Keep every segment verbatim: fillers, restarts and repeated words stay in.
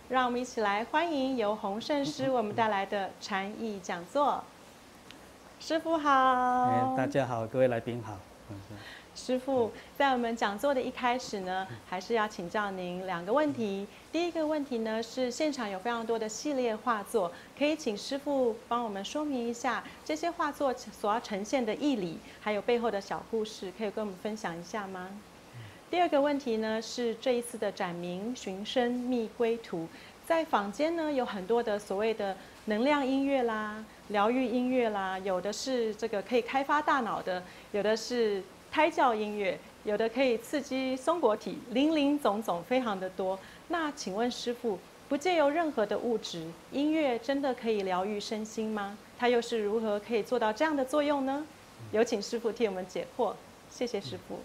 让我们一起来欢迎由洪圣师为我们带来的禅意讲座。师父好， 哎，大家好，各位来宾好。 师父，在我们讲座的一开始呢，还是要请教您两个问题。第一个问题呢是现场有非常多的系列画作，可以请师父帮我们说明一下这些画作所要呈现的义理，还有背后的小故事，可以跟我们分享一下吗？第二个问题呢是这一次的展名《寻声觅归图》，在坊间呢有很多的所谓的能量音乐啦、疗愈音乐啦，有的是这个可以开发大脑的，有的是胎教音乐，有的可以刺激松果体，林林总总，非常的多。那请问师父，不借由任何的物质，音乐真的可以疗愈身心吗？它又是如何可以做到这样的作用呢？有请师父替我们解惑，谢谢师父。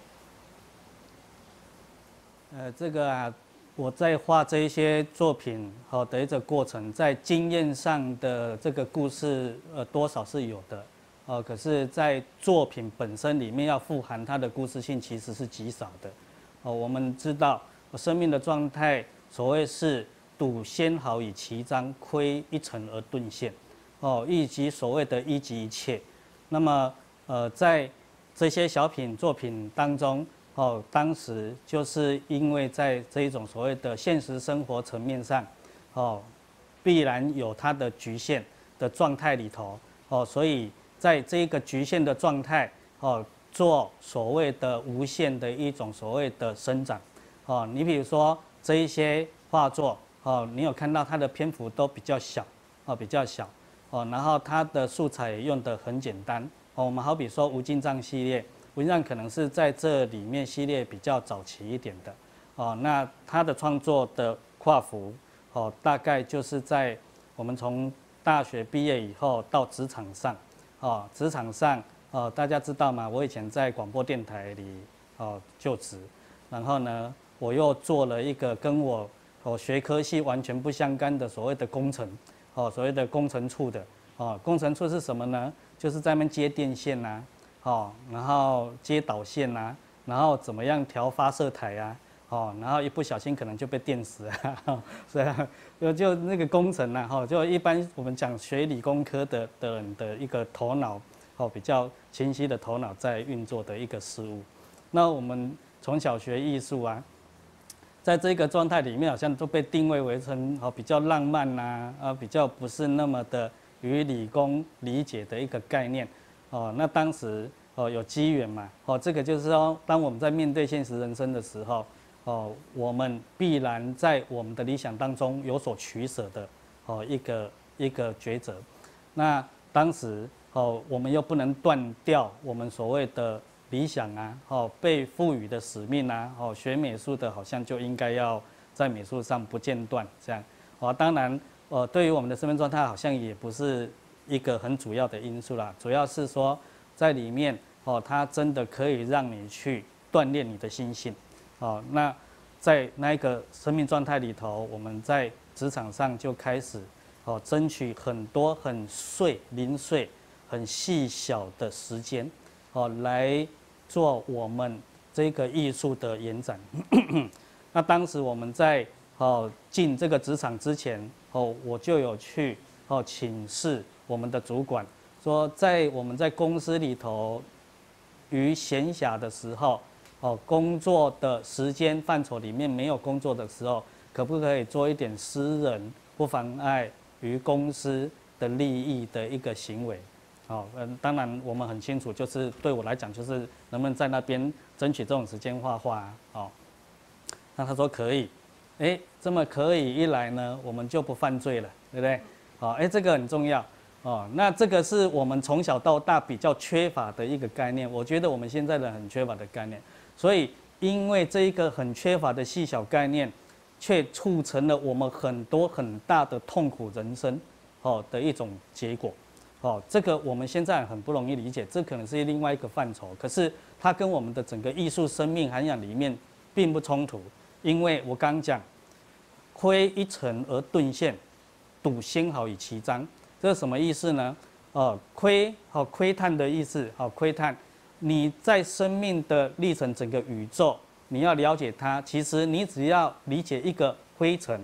呃，这个啊，我在画这一些作品好的一个过程，在经验上的这个故事，呃，多少是有的。哦，可是，在作品本身里面要富含它的故事性，其实是极少的。哦，我们知道，生命的状态，所谓是睹纤毫以其章，窥一尘而顿现。哦，以及所谓的一即一切。那么，呃，在这些小品作品当中，哦，当时就是因为在这一种所谓的现实生活层面上，哦，必然有它的局限的状态里头，哦，所以。在这个局限的状态，哦，做所谓的无限的一种所谓的生长，哦，你比如说这一些画作，哦，你有看到它的篇幅都比较小，哦，比较小，哦，然后它的素材也用得很简单，哦，我们好比说无尽藏系列，无尽藏可能是在这里面系列比较早期一点的，哦，那它的创作的跨幅，哦，大概就是在我们从大学毕业以后到职场上。哦，职场上，哦，大家知道吗？我以前在广播电台里哦就职，然后呢，我又做了一个跟我哦学科系完全不相干的所谓的工程，哦，所谓的工程处的，哦，工程处是什么呢？就是在那边接电线呐、啊，哦，然后接导线呐、啊，然后怎么样调发射台啊，哦，然后一不小心可能就被电死了，是啊。就就那个工程呐，哈，就一般我们讲学理工科的的人的一个头脑，哦，比较清晰的头脑在运作的一个事物。那我们从小学艺术啊，在这个状态里面，好像都被定位为成哦比较浪漫呐，啊，比较不是那么的与理工理解的一个概念。哦，那当时哦有机缘嘛，哦，这个就是说，当我们在面对现实人生的时候。哦，我们必然在我们的理想当中有所取舍的哦一个一个抉择。那当时哦，我们又不能断掉我们所谓的理想啊，哦被赋予的使命啊，哦学美术的好像就应该要在美术上不间断这样。哦，当然，呃，对于我们的身份状态好像也不是一个很主要的因素啦，主要是说在里面哦，它真的可以让你去锻炼你的心性。哦，那在那一个生命状态里头，我们在职场上就开始哦，争取很多很碎、零碎、很细小的时间，哦，来做我们这个艺术的延展。那当时我们在哦进这个职场之前，哦，我就有去哦请示我们的主管，说在我们在公司里头于闲暇的时候。哦，工作的时间范畴里面没有工作的时候，可不可以做一点私人不妨碍于公司的利益的一个行为？哦，嗯，当然我们很清楚，就是对我来讲，就是能不能在那边争取这种时间画画啊？哦，那他说可以，哎，这么可以一来呢，我们就不犯罪了，对不对？好，哎，这个很重要。哦，那这个是我们从小到大比较缺乏的一个概念，我觉得我们现在人很缺乏的概念。所以，因为这一个很缺乏的细小概念，却促成了我们很多很大的痛苦人生，哦的一种结果，哦，这个我们现在很不容易理解，这可能是另外一个范畴。可是它跟我们的整个艺术生命涵养里面并不冲突，因为我刚讲，窥一尘而顿现，睹纤毫以其章，这是什么意思呢？哦，窥，好窥探的意思，好窥探。你在生命的历程，整个宇宙，你要了解它，其实你只要理解一个灰尘，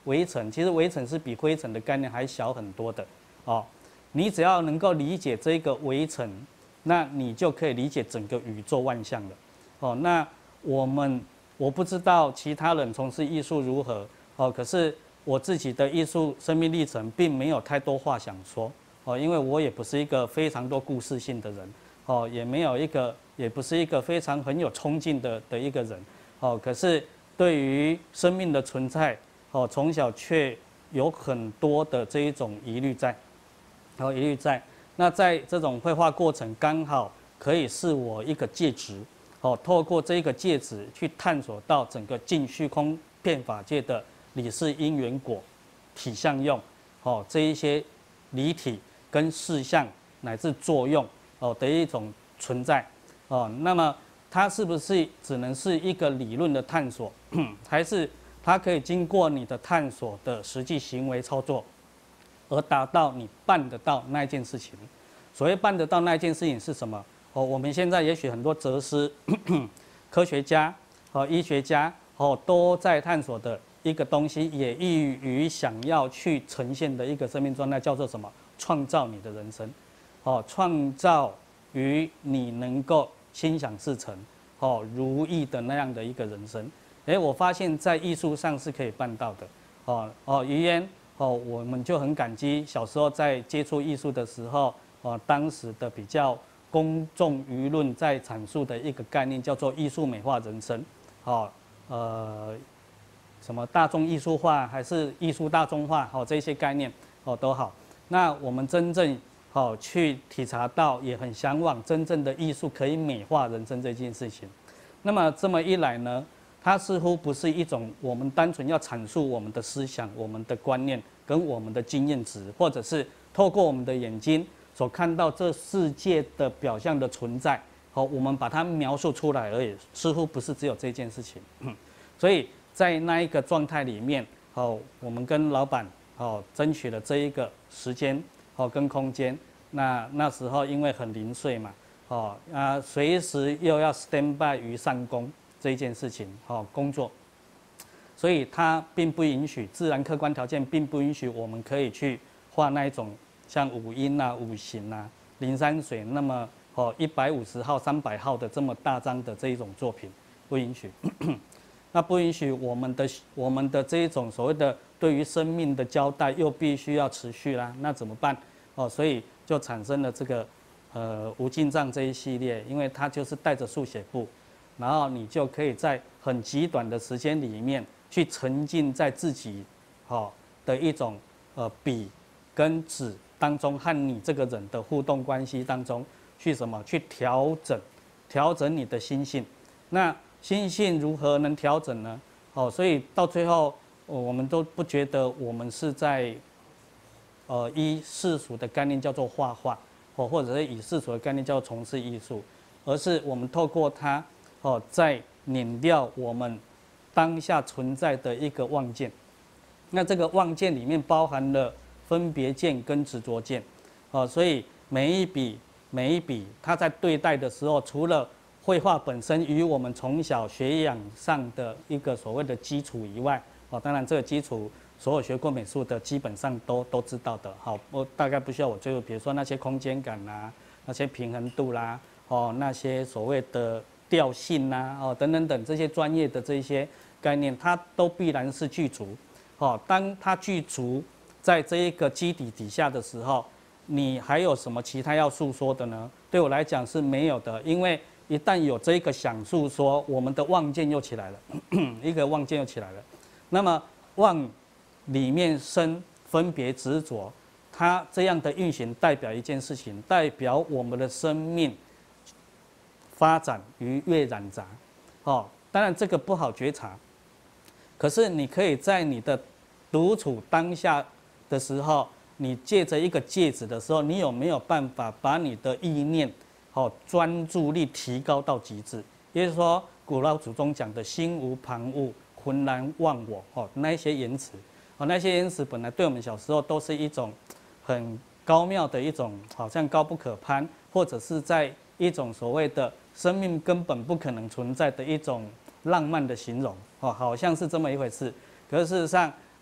微尘，其实微尘是比灰尘的概念还小很多的哦。你只要能够理解这个微尘，那你就可以理解整个宇宙万象了哦。那我们我不知道其他人从事艺术如何哦，可是我自己的艺术生命历程并没有太多话想说哦，因为我也不是一个非常多故事性的人哦，也没有一个，也不是一个非常很有冲劲的的一个人哦。可是对于生命的存在哦，从小却有很多的这一种疑虑在，然后疑虑在。那在这种绘画过程，刚好可以是我一个介质哦，透过这一个介质去探索到整个尽虚空变法界的理事因缘果、体相用哦这一些离体跟事项乃至作用哦的一种存在哦。那么它是不是只能是一个理论的探索，还是它可以经过你的探索的实际行为操作，而达到你办得到那一件事情？所谓办得到那一件事情是什么？哦，我们现在也许很多哲师、科学家、和医学家哦都在探索的一个东西，也易于想要去呈现的一个生命状态，叫做什么？创造你的人生，哦，创造于你能够心想事成，哦，如意的那样的一个人生。哎，我发现在艺术上是可以办到的，哦哦，于嫣哦，我们就很感激小时候在接触艺术的时候，哦，当时的比较公众舆论在阐述的一个概念叫做艺术美化人生，哦，呃，什么大众艺术化还是艺术大众化，哦，这些概念哦都好。那我们真正好去体察到，也很向往真正的艺术可以美化人生这件事情。那么这么一来呢，它似乎不是一种我们单纯要阐述我们的思想、我们的观念跟我们的经验值，或者是透过我们的眼睛所看到这世界的表象的存在，好，我们把它描述出来而已，似乎不是只有这件事情。所以在那一个状态里面，好，我们跟老板哦，争取了这一个时间哦跟空间。那那时候因为很零碎嘛，哦啊，随时又要 stand by 于上工这一件事情，哦工作，所以它并不允许，自然客观条件并不允许我们可以去画那一种像五音啊、五行啊、灵山水那么哦一百五十号、三百号的这么大张的这一种作品，不允许。那不允许我们的我们的这一种所谓的对于生命的交代又必须要持续啦，那怎么办？哦，所以就产生了这个呃无尽藏这一系列，因为它就是带着速写簿，然后你就可以在很极短的时间里面去沉浸在自己好的一种呃笔跟纸当中和你这个人的互动关系当中去什么去调整调整你的心性，那。心性如何能调整呢？哦，所以到最后，哦、我们都不觉得我们是在，呃，依世俗的概念叫做画画，哦，或者是以世俗的概念叫做从事艺术，而是我们透过它，哦，在碾掉我们当下存在的一个妄见。那这个妄见里面包含了分别见跟执着见，哦，所以每一笔每一笔，它在对待的时候，除了绘画本身与我们从小学养上的一个所谓的基础以外，哦，当然这个基础所有学过美术的基本上都都知道的，好，我大概不需要我最后，比如说那些空间感啦，那些平衡度啦，哦，那些所谓的调性啦，哦，等等等这些专业的这些概念，它都必然是具足，哦，当它具足在这一个基底底下的时候，你还有什么其他要诉说的呢？对我来讲是没有的，因为一旦有这个想诉说，我们的妄见又起来了，一个妄见又起来了。那么妄里面生分别执着，它这样的运行代表一件事情，代表我们的生命发展于越染杂。哦，当然这个不好觉察，可是你可以在你的独处当下的时候，你借着一个戒指的时候，你有没有办法把你的意念哦，专注力提高到极致，也就是说，古老祖宗讲的心无旁骛，浑然忘我哦，那一些言辞，哦，那些言辞本来对我们小时候都是一种很高妙的一种，好像高不可攀，或者是在一种所谓的生命根本不可能存在的一种浪漫的形容，哦，好像是这么一回事。可是事实上，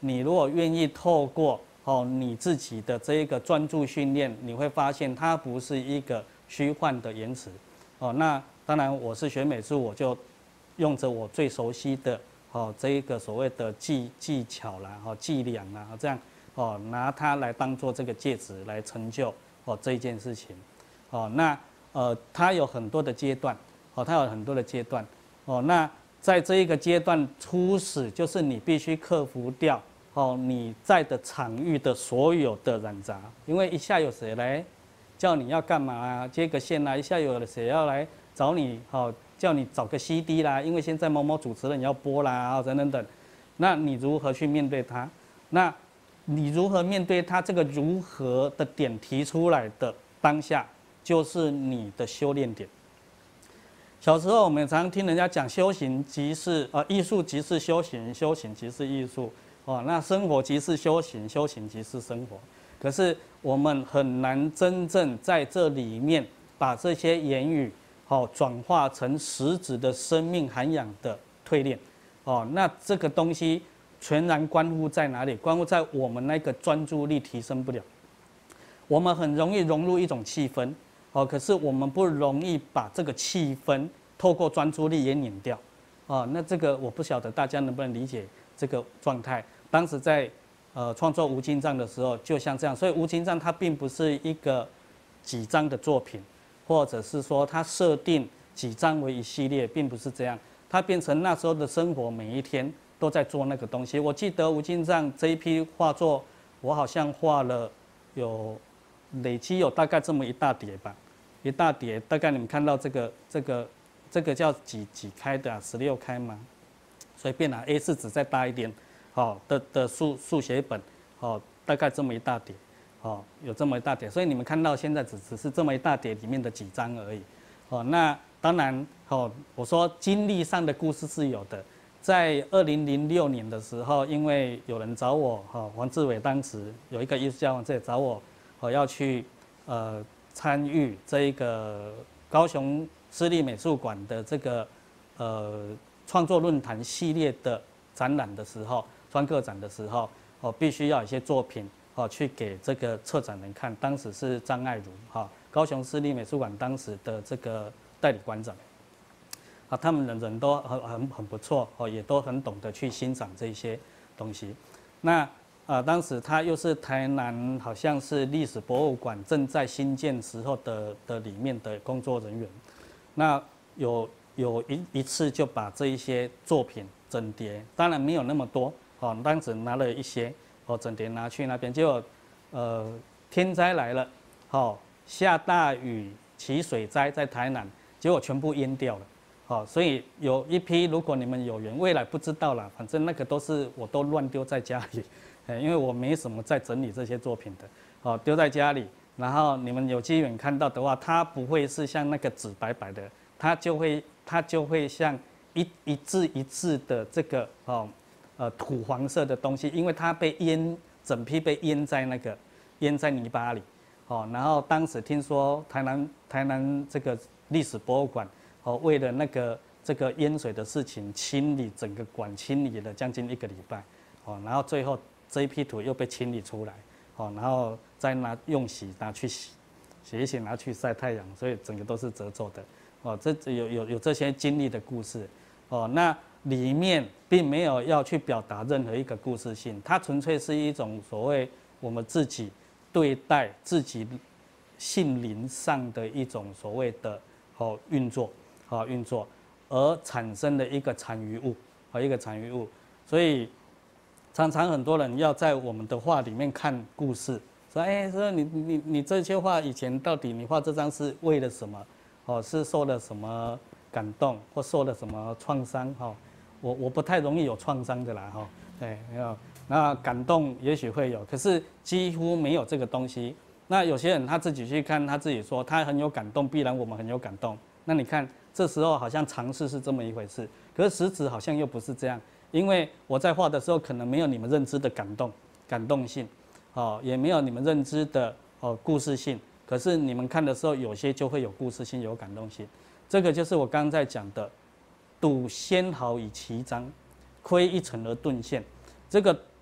你如果愿意透过哦你自己的这一个专注训练，你会发现它不是一个虚幻的言辞。哦，那当然我是学美术，我就用着我最熟悉的哦这一个所谓的技技巧啦，哦伎俩啦，这样哦拿它来当做这个介质来成就哦这一件事情。哦，那呃它有很多的阶段，哦它有很多的阶段，哦那在这一个阶段初始，就是你必须克服掉哦你在的场域的所有的染杂，因为一下有谁来叫你要干嘛啊，接个线啊，一下有谁要来找你，好、哦、叫你找个 C D 啦，因为现在某某主持人要播啦，等等等，那你如何去面对它？那你如何面对它？这个如何的点提出来的当下，就是你的修炼点。小时候我们常常听人家讲，修行即是呃艺术即是修行，修行即是艺术，哦，那生活即是修行，修行即是生活。可是我们很难真正在这里面把这些言语，哦，转化成实质的生命涵养的蛻炼，哦，那这个东西全然关乎在哪里？关乎在我们那个专注力提升不了。我们很容易融入一种气氛，哦，可是我们不容易把这个气氛透过专注力也拧掉，哦，那这个我不晓得大家能不能理解这个状态。当时在呃创作无尽藏的时候，就像这样，所以无尽藏它并不是一个几章的作品，或者是说它设定几章为一系列，并不是这样，它变成那时候的生活，每一天都在做那个东西。我记得无尽藏这一批画作，我好像画了有累积有大概这么一大叠吧，一大叠，大概你们看到这个这个这个叫几几开的啊，十六开吗？随便拿 A 四纸再大一点，好的的速速写本，好大概这么一大叠，好有这么一大叠，所以你们看到现在只只是这么一大叠里面的几张而已，哦，那当然，哦，我说经历上的故事是有的，在二零零六年的时候，因为有人找我，哈，黄志伟当时有一个艺术家王志伟找我，哦要去呃参与这一个高雄市立美术馆的这个呃创作论坛系列的展览的时候，专个展的时候，哦，必须要有一些作品，哦，去给这个策展人看。当时是张爱如，哈，高雄市立美术馆当时的这个代理馆长，啊，他们人人都很很很不错，哦，也都很懂得去欣赏这些东西。那啊，当时他又是台南好像是历史博物馆正在新建时候的的里面的工作人员，那有有一一次就把这一些作品整叠，当然没有那么多，哦，当时拿了一些，哦，整叠拿去那边，结果呃天灾来了，哦，下大雨起水灾在台南，结果全部淹掉了。好，所以有一批，如果你们有缘，未来不知道啦，反正那个都是我都乱丢在家里，因为我没什么在整理这些作品的，好，丢在家里，然后你们有机缘看到的话，它不会是像那个纸白白的，它就会它就会像一一字一字的这个哦呃土黄色的东西，因为它被淹，整批被淹在那个淹在泥巴里，哦，然后当时听说台南台南这个历史博物馆。哦，为了那个这个淹水的事情，清理整个馆，清理了将近一个礼拜，哦，然后最后这一批土又被清理出来，哦，然后再拿用洗拿去洗，洗一洗拿去晒太阳，所以整个都是褶皱的，哦，这有有有这些经历的故事，哦，那里面并没有要去表达任何一个故事性，它纯粹是一种所谓我们自己对待自己心灵上的一种所谓的哦运作。好运作而产生的一个残余物，和一个残余物，所以常常很多人要在我们的画里面看故事，说，哎，说你你你这些画以前到底你画这张是为了什么？哦，是受了什么感动，或受了什么创伤？哈，我我不太容易有创伤的啦，哈，对，没有，那感动也许会有，可是几乎没有这个东西。那有些人他自己去看，他自己说他很有感动，必然我们很有感动。那你看。这时候好像尝试是这么一回事，可是实质好像又不是这样，因为我在画的时候可能没有你们认知的感动、感动性，哦，也没有你们认知的哦故事性，可是你们看的时候，有些就会有故事性、有感动性，这个就是我刚刚在讲的，睹纤毫以其章，窥一尘而顿现。这个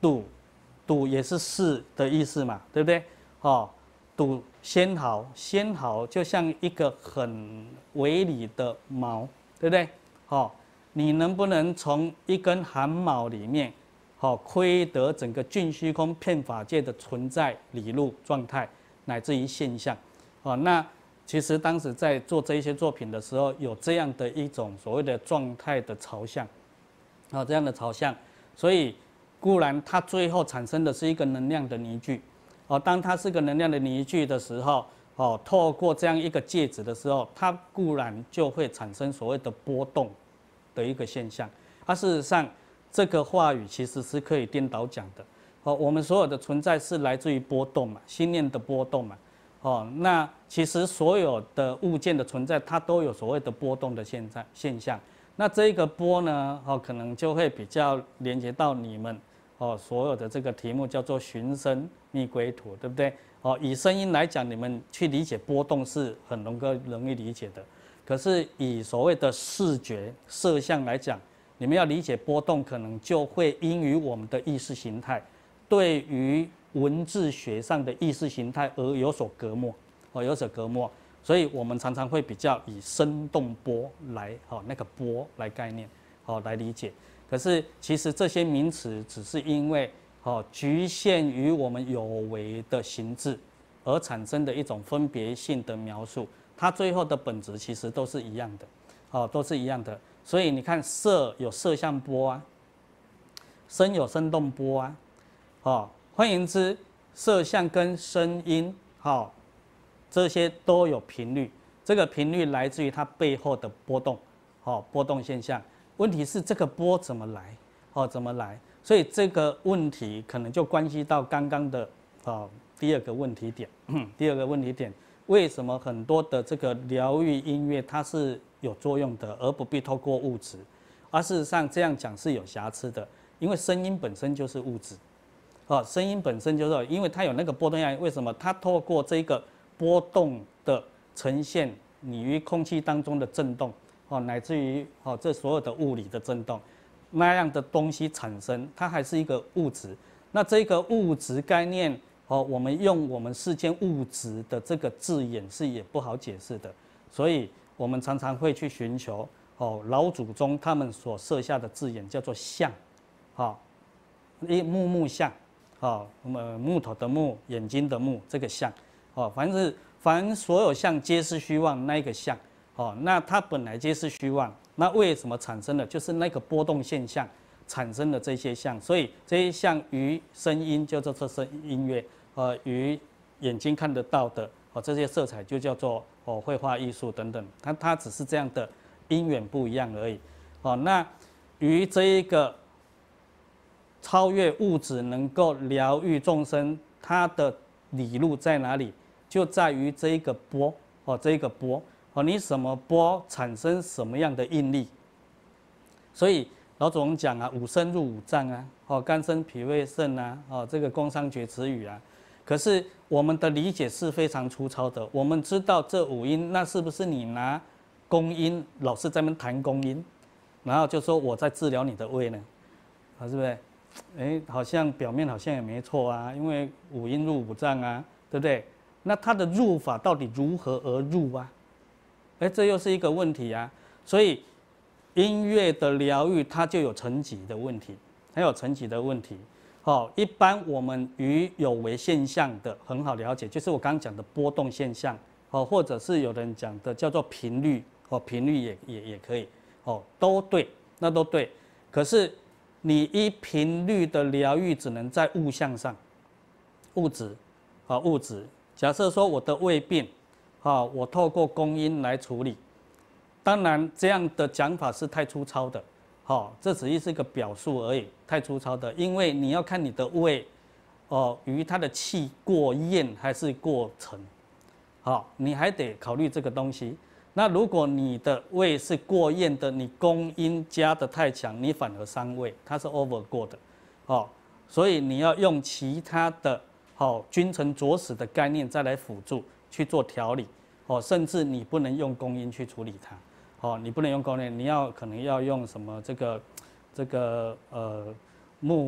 笃，笃也是士的意思嘛，对不对？哦，笃纤毫，纤毫就像一个很微粒的毛，对不对？哦，你能不能从一根汗毛里面，好窥得整个尽虚空遍法界的存在理路状态，乃至于现象？哦，那其实当时在做这一些作品的时候，有这样的一种所谓的状态的朝向，啊，这样的朝向，所以固然它最后产生的是一个能量的凝聚，哦，当它是个能量的凝聚的时候，哦，透过这样一个介质的时候，它固然就会产生所谓的波动的一个现象。它事实上，这个话语其实是可以颠倒讲的。哦，我们所有的存在是来自于波动嘛，心念的波动嘛。哦，那其实所有的物件的存在，它都有所谓的波动的现在现象。那这个波呢，哦，可能就会比较连接到你们哦所有的这个题目叫做寻声觅归途，对不对？哦，以声音来讲，你们去理解波动是很容易容易理解的。可是以所谓的视觉色相来讲，你们要理解波动，可能就会因于我们的意识形态对于文字学上的意识形态而有所隔膜，哦，有所隔膜，所以我们常常会比较以生动波来，哦，那个波来概念，哦，来理解。可是其实这些名词只是因为，哦，局限于我们有为的形制而产生的一种分别性的描述，它最后的本质其实都是一样的，哦，都是一样的。所以你看，色有色相波啊，声有声动波啊，哦。换言之，色相跟声音，好、哦，这些都有频率。这个频率来自于它背后的波动，好、哦，波动现象。问题是这个波怎么来？哦，怎么来？所以这个问题可能就关系到刚刚的哦第二个问题点。第二个问题点，为什么很多的这个疗愈音乐它是有作用的，而不必透过物质？而事实上这样讲是有瑕疵的，因为声音本身就是物质。哦，声音本身就是，因为它有那个波动压力，为什么？它透过这个波动的呈现，你于空气当中的震动，哦，乃至于哦这所有的物理的震动，那样的东西产生，它还是一个物质。那这个物质概念，哦，我们用我们世间物质的这个字眼是也不好解释的，所以我们常常会去寻求哦老祖宗他们所设下的字眼，叫做相，好，一木木相。哦，呃，木头的木，眼睛的目，这个相，哦，凡是凡所有相皆是虚妄，那一个相，哦，那它本来皆是虚妄，那为什么产生的？就是那个波动现象产生的这些相，所以这些相与声音就叫做声音乐，呃，与眼睛看得到的哦这些色彩就叫做哦绘画艺术等等，它它只是这样的因缘不一样而已，哦，那与这一个。超越物质能够疗愈众生，它的理路在哪里？就在于这一个波哦，这一个波哦，你什么波产生什么样的应力？所以老祖宗讲啊，五声入五脏啊，哦，肝肾脾胃肾啊，哦，这个宫商角徵羽啊。可是我们的理解是非常粗糙的，我们知道这五音，那是不是你拿宫音老是在那边弹宫音，然后就说我在治疗你的胃呢？啊，是不是？哎，好像表面好像也没错啊，因为五音入五脏啊，对不对？那它的入法到底如何而入啊？哎，这又是一个问题啊。所以音乐的疗愈它就有层级的问题，还有层级的问题。好、哦，一般我们与有为现象的很好了解，就是我刚刚讲的波动现象，哦，或者是有人讲的叫做频率，哦，频率也也也可以，哦，都对，那都对。可是你依频率的疗愈只能在物象上，物质，啊物质。假设说我的胃病，啊我透过宫音来处理，当然这样的讲法是太粗糙的，好，这只是一个表述而已，太粗糙的，因为你要看你的胃，哦与它的气过咽还是过沉，好，你还得考虑这个东西。那如果你的胃是过咽的，你宫音加的太强，你反而伤胃，它是 over 过的，哦，所以你要用其他的，好君臣佐使的概念再来辅助去做调理，哦，甚至你不能用宫音去处理它，哦，你不能用宫音，你要可能要用什么这个这个呃木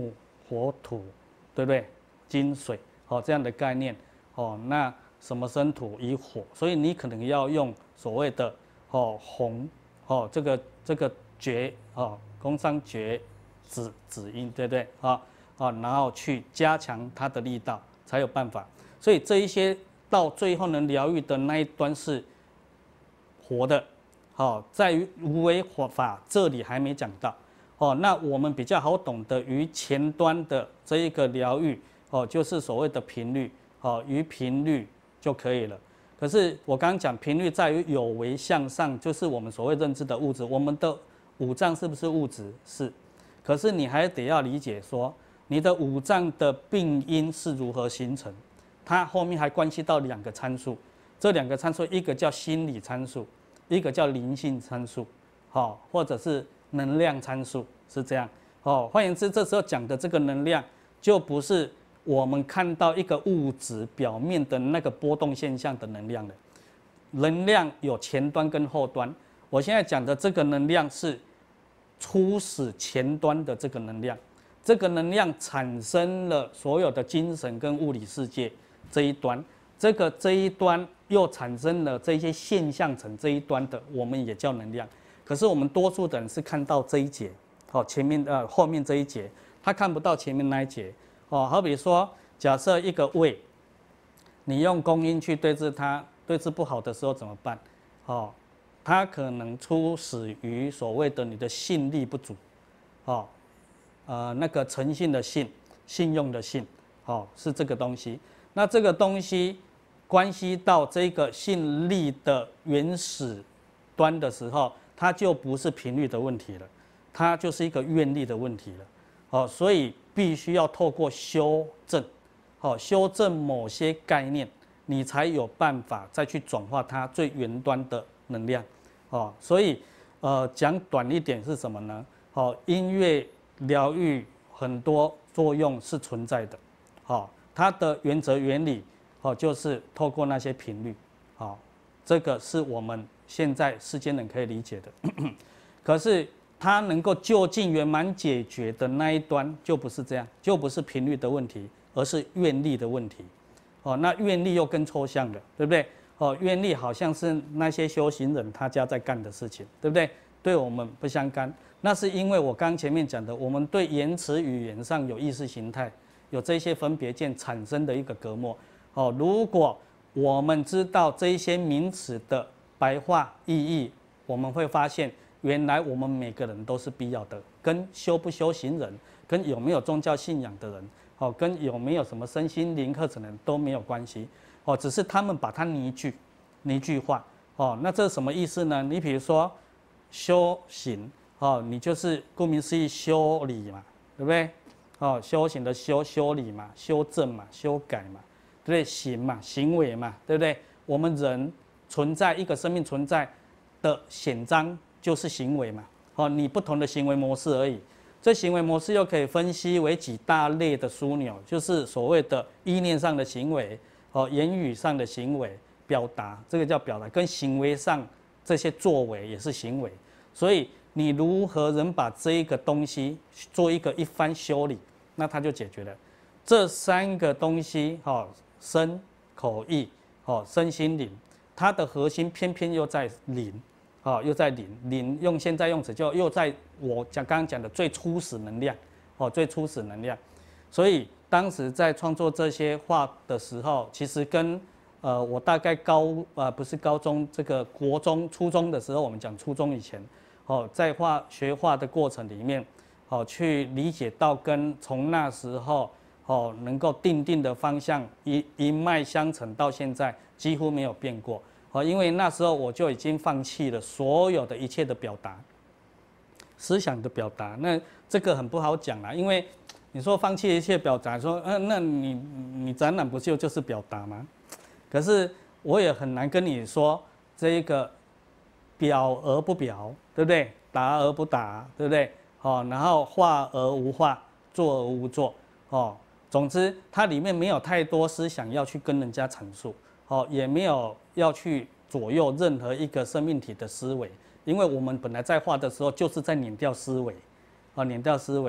火土，对不对？金水，哦这样的概念，哦那什么生土以火，所以你可能要用所谓的哦红，哦这个这个厥，哦工商厥子子音，对不对？啊啊，然后去加强它的力道，才有办法。所以这一些到最后能疗愈的那一端是活的，好，在于无为法这里还没讲到。哦，那我们比较好懂得于前端的这一个疗愈，哦，就是所谓的频率，哦，于频率就可以了。可是我刚刚讲频率在于有为向上，就是我们所谓认知的物质。我们的五脏是不是物质？是。可是你还得要理解说，你的五脏的病因是如何形成，它后面还关系到两个参数。这两个参数，一个叫心理参数，一个叫灵性参数，好，或者是能量参数，是这样。哦，换言之，这时候讲的这个能量，就不是我们看到一个物质表面的那个波动现象的能量了。能量有前端跟后端，我现在讲的这个能量是初始前端的这个能量，这个能量产生了所有的精神跟物理世界这一端，这个这一端又产生了这些现象层这一端的，我们也叫能量。可是我们多数的人是看到这一节，哦，前面呃后面这一节，他看不到前面那一节，哦，好比说，假设一个胃，你用公因去对治它，对治不好的时候怎么办？哦，它可能初始于所谓的你的信力不足，哦，呃那个诚信的信，信用的信，哦是这个东西。那这个东西关系到这个信力的原始端的时候，它就不是频率的问题了，它就是一个愿力的问题了。哦，所以必须要透过修正，哦，修正某些概念，你才有办法再去转化它最源端的能量。哦，所以呃讲短一点是什么呢？哦，音乐疗愈很多作用是存在的，哦，它的原则原理哦就是透过那些频率，哦，这个是我们现在世间人可以理解的。可是它能够就近圆满解决的那一端就不是这样，就不是频率的问题，而是愿力的问题。哦，那愿力又更抽象了，对不对？哦，愿力好像是那些修行人他家在干的事情，对不对？对我们不相干。那是因为我刚前面讲的，我们对言辞语言上有意识形态，有这些分别键产生的一个隔膜。哦，如果我们知道这一些名词的白话意义，我们会发现，原来我们每个人都是必要的，跟修不修行人，跟有没有宗教信仰的人，哦，跟有没有什么身心灵课程的人都没有关系。哦，只是他们把它凝聚、凝聚化。哦，那这是什么意思呢？你比如说修行，哦，你就是顾名思义修理嘛，对不对？哦，修行的修，修理嘛，修正嘛，修改嘛，对不对？行嘛，行为嘛，对不对？我们人存在一个生命存在的显彰就是行为嘛。哦，你不同的行为模式而已。这行为模式又可以分析为几大类的枢纽，就是所谓的意念上的行为。哦，言语上的行为表达，这个叫表达，跟行为上这些作为也是行为。所以你如何能把这一个东西做一个一番修理，那它就解决了。这三个东西，哈，身、口、意，哦，身心灵，它的核心偏偏又在灵，哦，又在灵。灵用现在用词就又在我讲刚刚讲的最初始能量，哦，最初始能量。所以当时在创作这些画的时候，其实跟呃我大概高呃不是高中，这个国中、初中的时候，我们讲初中以前，哦，在画学画的过程里面，哦，去理解到跟从那时候哦能够定定的方向一一脉相承到现在几乎没有变过。哦，因为那时候我就已经放弃了所有的一切的表达，思想的表达，那这个很不好讲啦，因为你说放弃一切表达，说，嗯、呃，那你你展览不就就是表达吗？可是我也很难跟你说这一个表而不表，对不对？答而不答，对不对？哦，然后画而无画，做而无做，哦，总之它里面没有太多思想要去跟人家阐述，哦，也没有要去左右任何一个生命体的思维，因为我们本来在画的时候就是在碾掉思维，啊，碾掉思维。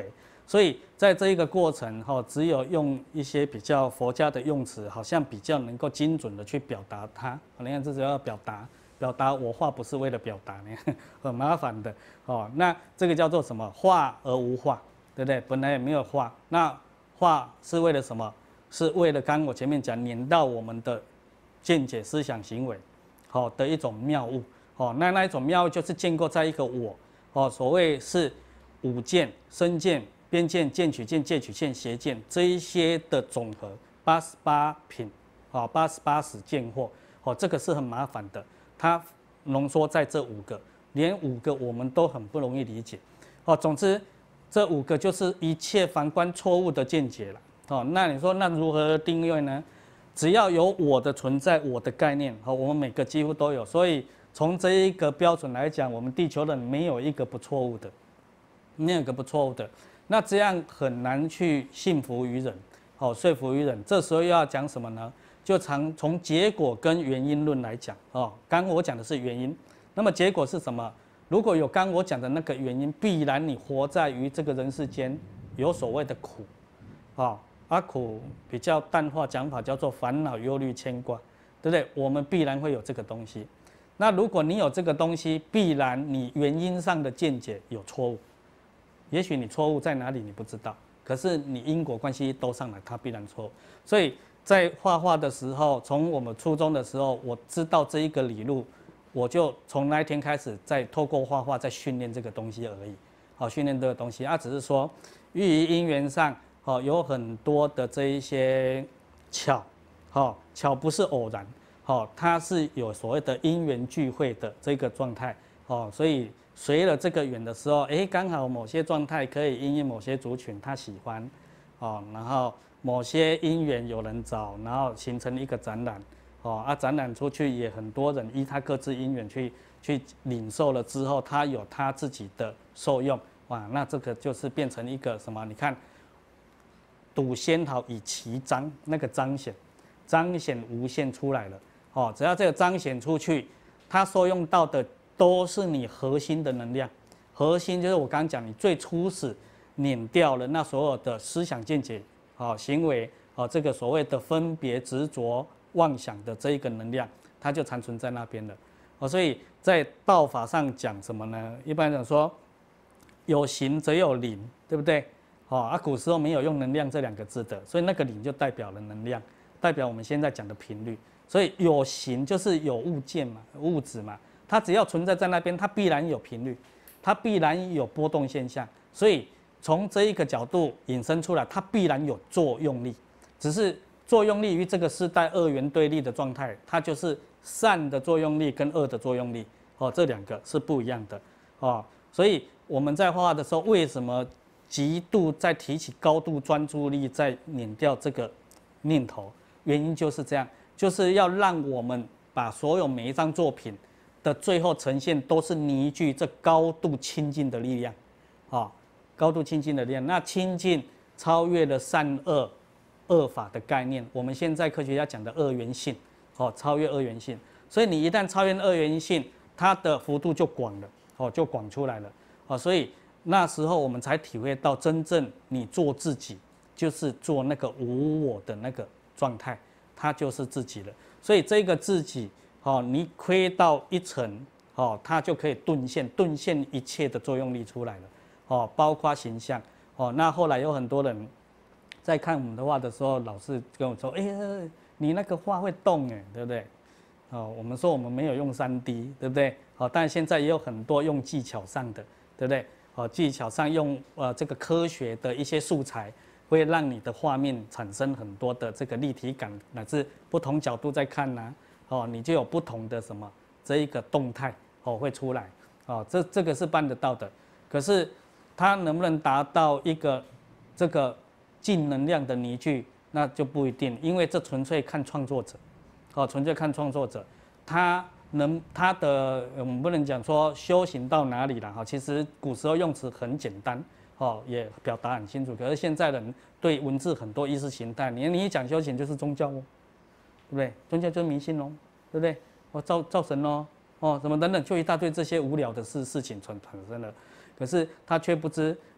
所以在这一个过程哈，只有用一些比较佛家的用词，好像比较能够精准的去表达它。你看，这只要表达，表达我话不是为了表达，你看很麻烦的哦。那这个叫做什么？话而无话，对不对？本来也没有话，那话是为了什么？是为了刚刚我前面讲引到我们的见解、思想、行为，好的一种妙物。哦，那那一种妙物就是建构在一个我，哦，所谓是五见、身见、边见、见取见、戒取见、邪见这一些的总和，八十八品，啊，八十八识见惑，哦，这个是很麻烦的，它浓缩在这五个，连五个我们都很不容易理解，哦，总之这五个就是一切凡观错误的见解了，哦，那你说那如何定位呢？只要有我的存在，我的概念，哦，我们每个几乎都有，所以。从这一个标准来讲，我们地球人没有一个不错误的，没有一个不错误的。那这样很难去信服于人，好说服于人。这时候又要讲什么呢？就常从结果跟原因论来讲哦。刚我讲的是原因，那么结果是什么？如果有刚我讲的那个原因，必然你活在于这个人世间有所谓的苦，啊，啊苦比较淡化讲法叫做烦恼、忧虑、牵挂，对不对？我们必然会有这个东西。那如果你有这个东西，必然你原因上的见解有错误。也许你错误在哪里你不知道，可是你因果关系都上来，它必然错误。所以在画画的时候，从我们初中的时候，我知道这一个理路，我就从那一天开始，在透过画画在训练这个东西而已。好，训练这个东西，啊，只是说寓于因缘上，哦，有很多的这一些巧，好，巧不是偶然。哦，它是有所谓的因缘聚会的这个状态，哦，所以随了这个缘的时候，哎，刚好某些状态可以因应某些族群他喜欢，哦，然后某些因缘有人找，然后形成一个展览，哦，啊，展览出去也很多人依他各自因缘去去领受了之后，他有他自己的受用，哇，那这个就是变成一个什么？你看，睹仙桃以其彰，那个彰显，彰显无限出来了。哦，只要这个彰显出去，它受用到的都是你核心的能量。核心就是我刚刚讲，你最初始碾掉了那所有的思想见解、哦行为、哦这个所谓的分别执着妄想的这一个能量，它就残存在那边了。哦，所以在道法上讲什么呢？一般讲说，有形则有灵，对不对？哦，啊，古时候没有用能量这两个字的，所以那个灵就代表了能量，代表我们现在讲的频率。所以有形就是有物件嘛，物质嘛，它只要存在在那边，它必然有频率，它必然有波动现象。所以从这一个角度引申出来，它必然有作用力。只是作用力与这个世代二元对立的状态，它就是善的作用力跟恶的作用力，哦，这两个是不一样的，哦。所以我们在画画的时候，为什么极度在提起高度专注力，在碾掉这个念头？原因就是这样。就是要让我们把所有每一张作品的最后呈现都是凝聚这高度亲近的力量，啊，高度亲近的力量。那亲近超越了善恶恶法的概念，我们现在科学家讲的二元性，哦，超越二元性。所以你一旦超越二元性，它的幅度就广了，哦，就广出来了，哦，所以那时候我们才体会到真正你做自己，就是做那个无我的那个状态。它就是自己了，所以这个自己，哦，你窥到一层，哦，它就可以顿现，顿现一切的作用力出来了，哦，包括形象，哦，那后来有很多人在看我们的画的时候，老是跟我说，哎、欸，你那个画会动，哎，对不对？哦，我们说我们没有用 三 D， 对不对？哦，但现在也有很多用技巧上的，对不对？哦，技巧上用呃这个科学的一些素材。会让你的画面产生很多的这个立体感，乃至不同角度在看呢、啊，哦，你就有不同的什么这一个动态哦会出来，哦，这这个是办得到的。可是它能不能达到一个这个净能量的凝聚，那就不一定，因为这纯粹看创作者，哦，纯粹看创作者，他能他的我们不能讲说修行到哪里了哈，其实古时候用词很简单。哦，也表达很清楚。可是现在人对文字很多意识形态，你你一讲修行就是宗教哦，对不对？宗教就是迷信哦，对不对？哦，造造神哦，哦什么等等，就一大堆这些无聊的事事情产产生了。可是他却不知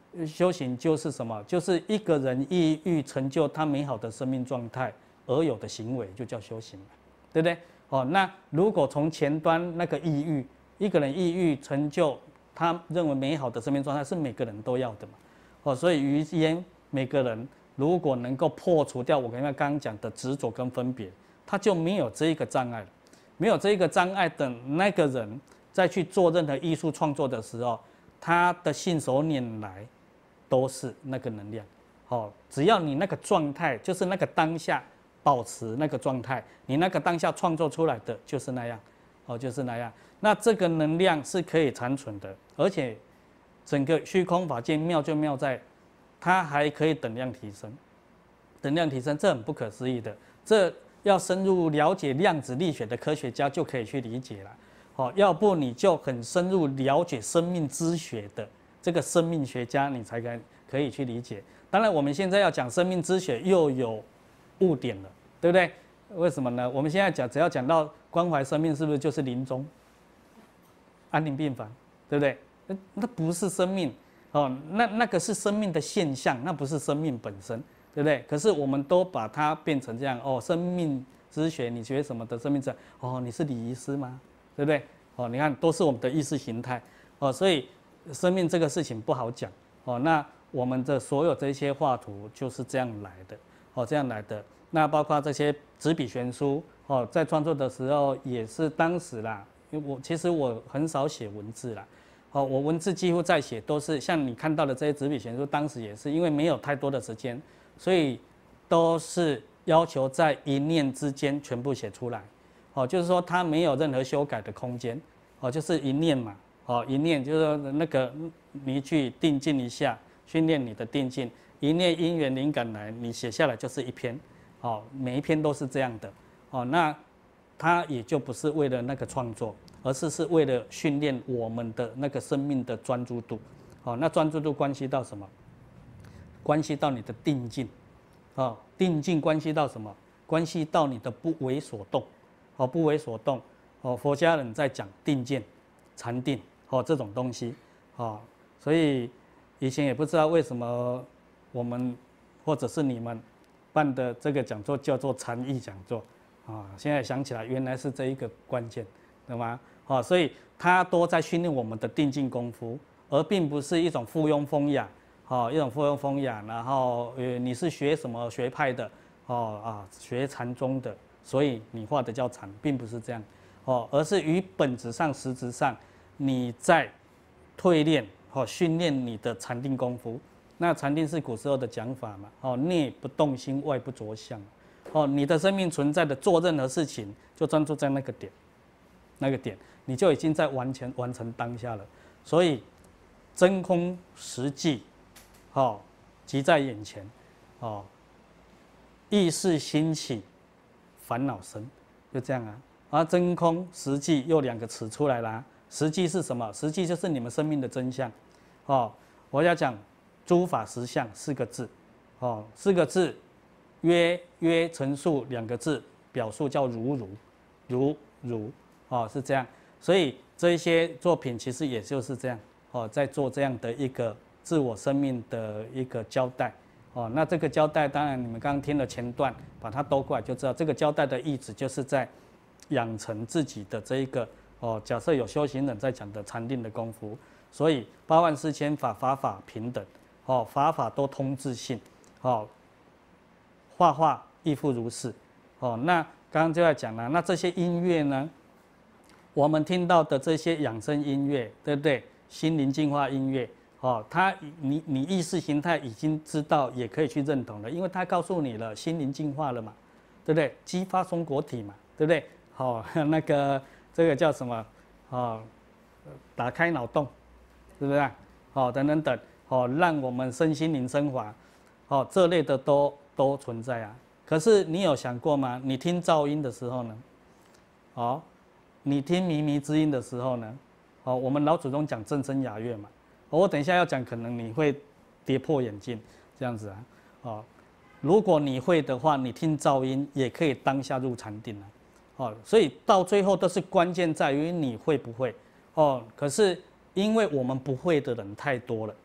修行就是什么？就是一个人意欲成就他美好的生命状态而有的行为，就叫修行，对不对？哦，那如果从前端那个意欲，一个人意欲成就他认为美好的生命状态，是每个人都要的嘛。哦，所以于焉每个人如果能够破除掉我刚刚刚讲的执着跟分别，他就没有这一个障碍了。没有这一个障碍的那个人，再去做任何艺术创作的时候，他的信手拈来都是那个能量。哦，只要你那个状态，就是那个当下保持那个状态，你那个当下创作出来的就是那样，哦，就是那样。那这个能量是可以残存的，而且整个虚空法界妙就妙在，它还可以等量提升，等量提升，这很不可思议的。这要深入了解量子力学的科学家就可以去理解了。哦，要不你就很深入了解生命之学的这个生命学家，你才可以可以去理解。当然，我们现在要讲生命之学又有误点了，对不对？为什么呢？我们现在讲，只要讲到关怀生命，是不是就是临终、安宁病房，对不对？那那不是生命哦，那那个是生命的现象，那不是生命本身。对不对？可是我们都把它变成这样哦，生命之学，你学什么的生命之？哦，你是礼仪师吗？对不对？哦，你看都是我们的意识形态哦，所以生命这个事情不好讲哦。那我们的所有这些画图就是这样来的哦，这样来的。那包括这些纸笔悬书哦，在创作的时候也是当时啦，因为我其实我很少写文字啦。哦，我文字几乎在写都是像你看到的这些纸笔悬书，当时也是因为没有太多的时间。所以都是要求在一念之间全部写出来，哦，就是说它没有任何修改的空间，哦，就是一念嘛，哦，一念就是说那个你去定静一下，训练你的定静，一念因缘灵感来，你写下来就是一篇，哦，每一篇都是这样的，哦，那它也就不是为了那个创作，而是是为了训练我们的那个生命的专注度，哦，那专注度关系到什么？关系到你的定静，哦，定静关系到什么？关系到你的不为所动，哦，不为所动，哦，佛家人在讲定见、禅定，哦，这种东西，哦，所以以前也不知道为什么我们或者是你们办的这个讲座叫做禅意讲座，啊，现在想起来原来是这一个关键，对吗？哦，所以它都在训练我们的定静功夫，而并不是一种附庸风雅。哦，一种附庸风雅，然后呃，你是学什么学派的？哦啊，学禅宗的，所以你画的叫禅，并不是这样，哦，而是于本质上、实质上，你在淬炼、哦训练你的禅定功夫。那禅定是古时候的讲法嘛，哦，内不动心，外不着相，哦，你的生命存在的做任何事情，就专注在那个点，那个点，你就已经在完全完成当下了。所以真空实际。哦，即在眼前，哦，意识兴起，烦恼生，就这样啊。而真空实际又两个词出来啦。实际是什么？实际就是你们生命的真相。哦，我要讲诸法实相四个字，哦，四个字，约约陈述两个字，表述叫如如，如如，哦，是这样。所以这一些作品其实也就是这样，哦，在做这样的一个。自我生命的一个交代，哦，那这个交代当然你们刚刚听了前段，把它兜过来就知道，这个交代的意旨就是在养成自己的这一个哦，假设有修行人在讲的禅定的功夫，所以八万四千法，法法平等，哦，法法都通自性，哦，画画亦复如是，哦，那刚刚就在讲了，那这些音乐呢，我们听到的这些养生音乐，对不对？心灵净化音乐。哦，他你你意识形态已经知道，也可以去认同了，因为他告诉你了，心灵净化了嘛，对不对？激发松果体嘛，对不对？好、哦，那个这个叫什么？哦，打开脑洞，是不是？好、哦，等等等，哦，让我们身心灵升华，哦，这类的都都存在啊。可是你有想过吗？你听噪音的时候呢？哦，你听靡靡之音的时候呢？哦，我们老祖宗讲正声雅乐嘛。我等一下要讲，可能你会跌破眼镜这样子啊，哦，如果你会的话，你听噪音也可以当下入禅定啊，哦，所以到最后都是关键在于你会不会，哦，可是因为我们不会的人太多了，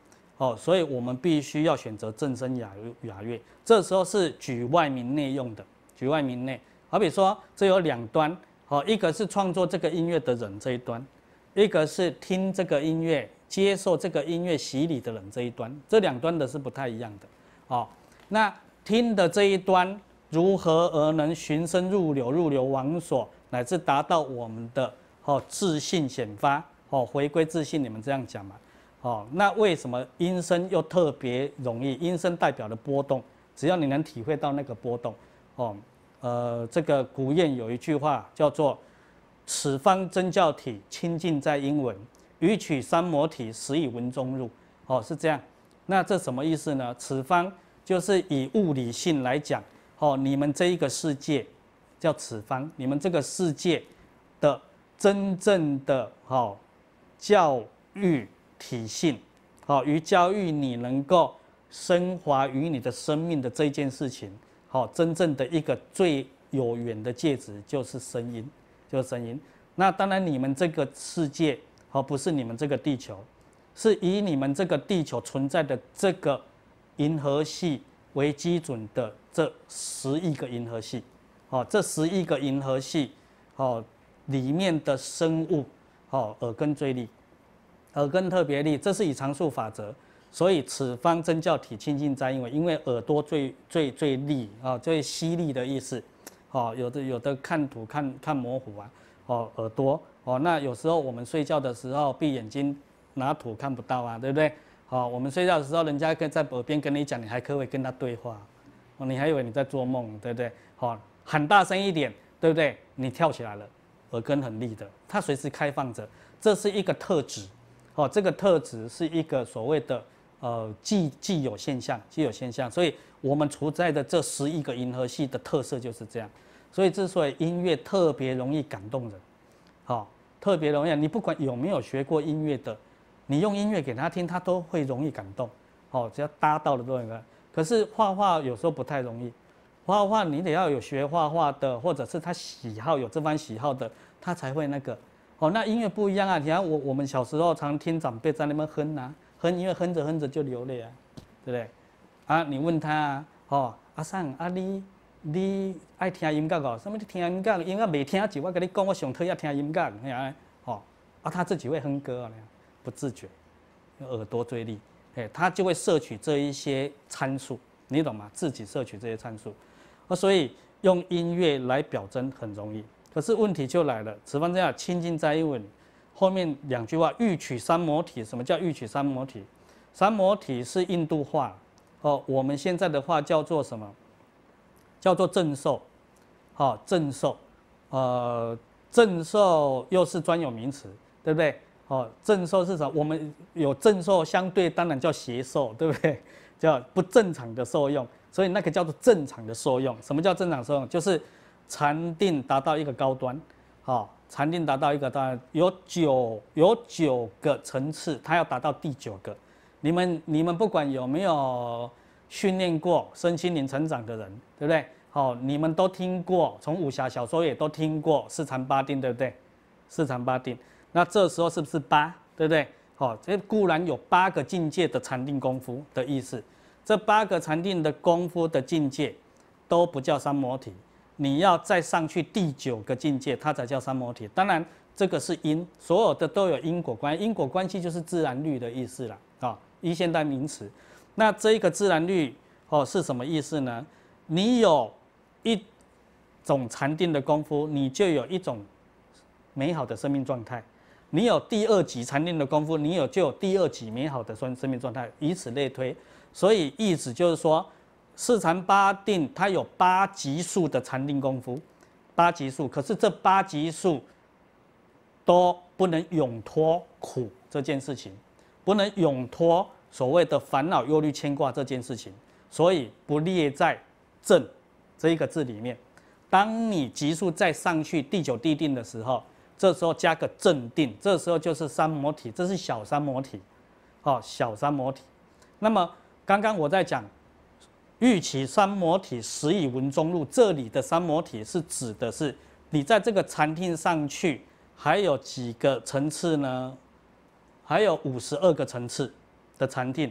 哦，所以我们必须要选择正声雅雅乐。这时候是举外明内用的，举外明内。好比说，这有两端，哦，一个是创作这个音乐的人这一端，一个是听这个音乐、接受这个音乐洗礼的人这一端，这两端的是不太一样的。哦，那听的这一端如何而能循声入流、入流往所，乃至达到我们的哦自信显发，哦回归自信，你们这样讲嘛？哦，那为什么音声又特别容易？音声代表的波动，只要你能体会到那个波动，哦，呃，这个古谚有一句话叫做“此方真教体，清净在音闻，予取三摩体，实以文中入”。哦，是这样。那这什么意思呢？此方就是以物理性来讲，哦，你们这一个世界叫此方，你们这个世界的真正的哦教育体性，好，于教育你能够升华于你的生命的这一件事情，好，真正的一个最有缘的介质就是声音，就是声音。那当然，你们这个世界，好，不是你们这个地球，是以你们这个地球存在的这个银河系为基准的这十亿个银河系，好，这十亿个银河系，好，里面的生物，好，耳根最利。耳根特别利，这是以常数法则，所以此方真教体清净在音闻，因为耳朵最最最利啊，最犀利的意思。哦，有的有的看图看看模糊啊，哦耳朵哦，那有时候我们睡觉的时候闭眼睛拿图看不到啊，对不对？哦，我们睡觉的时候人家跟在耳边跟你讲，你还可以跟他对话，哦，你还以为你在做梦，对不对？哦，喊大声一点，对不对？你跳起来了，耳根很利的，它随时开放着，这是一个特质。哦，这个特质是一个所谓的呃既既有现象，既有现象，所以我们处在的这十亿个银河系的特色就是这样。所以之所以音乐特别容易感动人，好、哦，特别容易，你不管有没有学过音乐的，你用音乐给他听，他都会容易感动。哦，只要搭到了都能。可是画画有时候不太容易，画画你得要有学画画的，或者是他喜好有这番喜好的，他才会那个。哦，那音乐不一样啊！你看我我们小时候常听长辈在那边哼啊，哼音乐哼着哼着就流泪啊，对不对？啊，你问他啊，哦，阿桑啊你你爱听音乐哦？什么你听音乐？音乐没听就我跟你讲，我上讨厌听音乐，你看，哦，啊他自己会哼歌啊，不自觉，耳朵最利，哎，他就会摄取这一些参数，你懂吗？自己摄取这些参数，啊，所以用音乐来表征很容易。可是问题就来了，此方真教清净在音闻，后面两句话欲取三摩体。什么叫欲取三摩体？三摩体是印度话，哦，我们现在的话叫做什么？叫做正受，好、哦，正受，呃，正受又是专有名词，对不对？哦，正受是什么？我们有正受，相对当然叫邪受，对不对？叫不正常的受用，所以那个叫做正常的受用。什么叫正常受用？就是禅定达到一个高端，好，禅定达到一个当然有九有九个层次，它要达到第九个。你们你们不管有没有训练过身心灵成长的人，对不对？好，你们都听过，从武侠小说也都听过四禅八定，对不对？四禅八定，那这时候是不是八？对不对？好，这固然有八个境界的禅定功夫的意思，这八个禅定的功夫的境界都不叫三摩体。你要再上去第九个境界，它才叫三摩体。当然，这个是因，所有的都有因果关系。因果关系就是自然律的意思啦，啊，依现代名词。那这一个自然律哦是什么意思呢？你有一种禅定的功夫，你就有一种美好的生命状态；你有第二级禅定的功夫，你有就有第二级美好的生生命状态，以此类推。所以意思就是说，四禅八定，它有八级数的禅定功夫，八级数。可是这八级数都不能永脱苦这件事情，不能永脱所谓的烦恼、忧虑、牵挂这件事情，所以不列在正这一个字里面。当你级数再上去第九地定的时候，这时候加个正定，这时候就是三摩体，这是小三摩体，哦，小三摩体。那么刚刚我在讲。欲起三摩体，实以文中入。这里的三摩体是指的是你在这个禅定上去，还有几个层次呢？还有五十二个层次的禅定，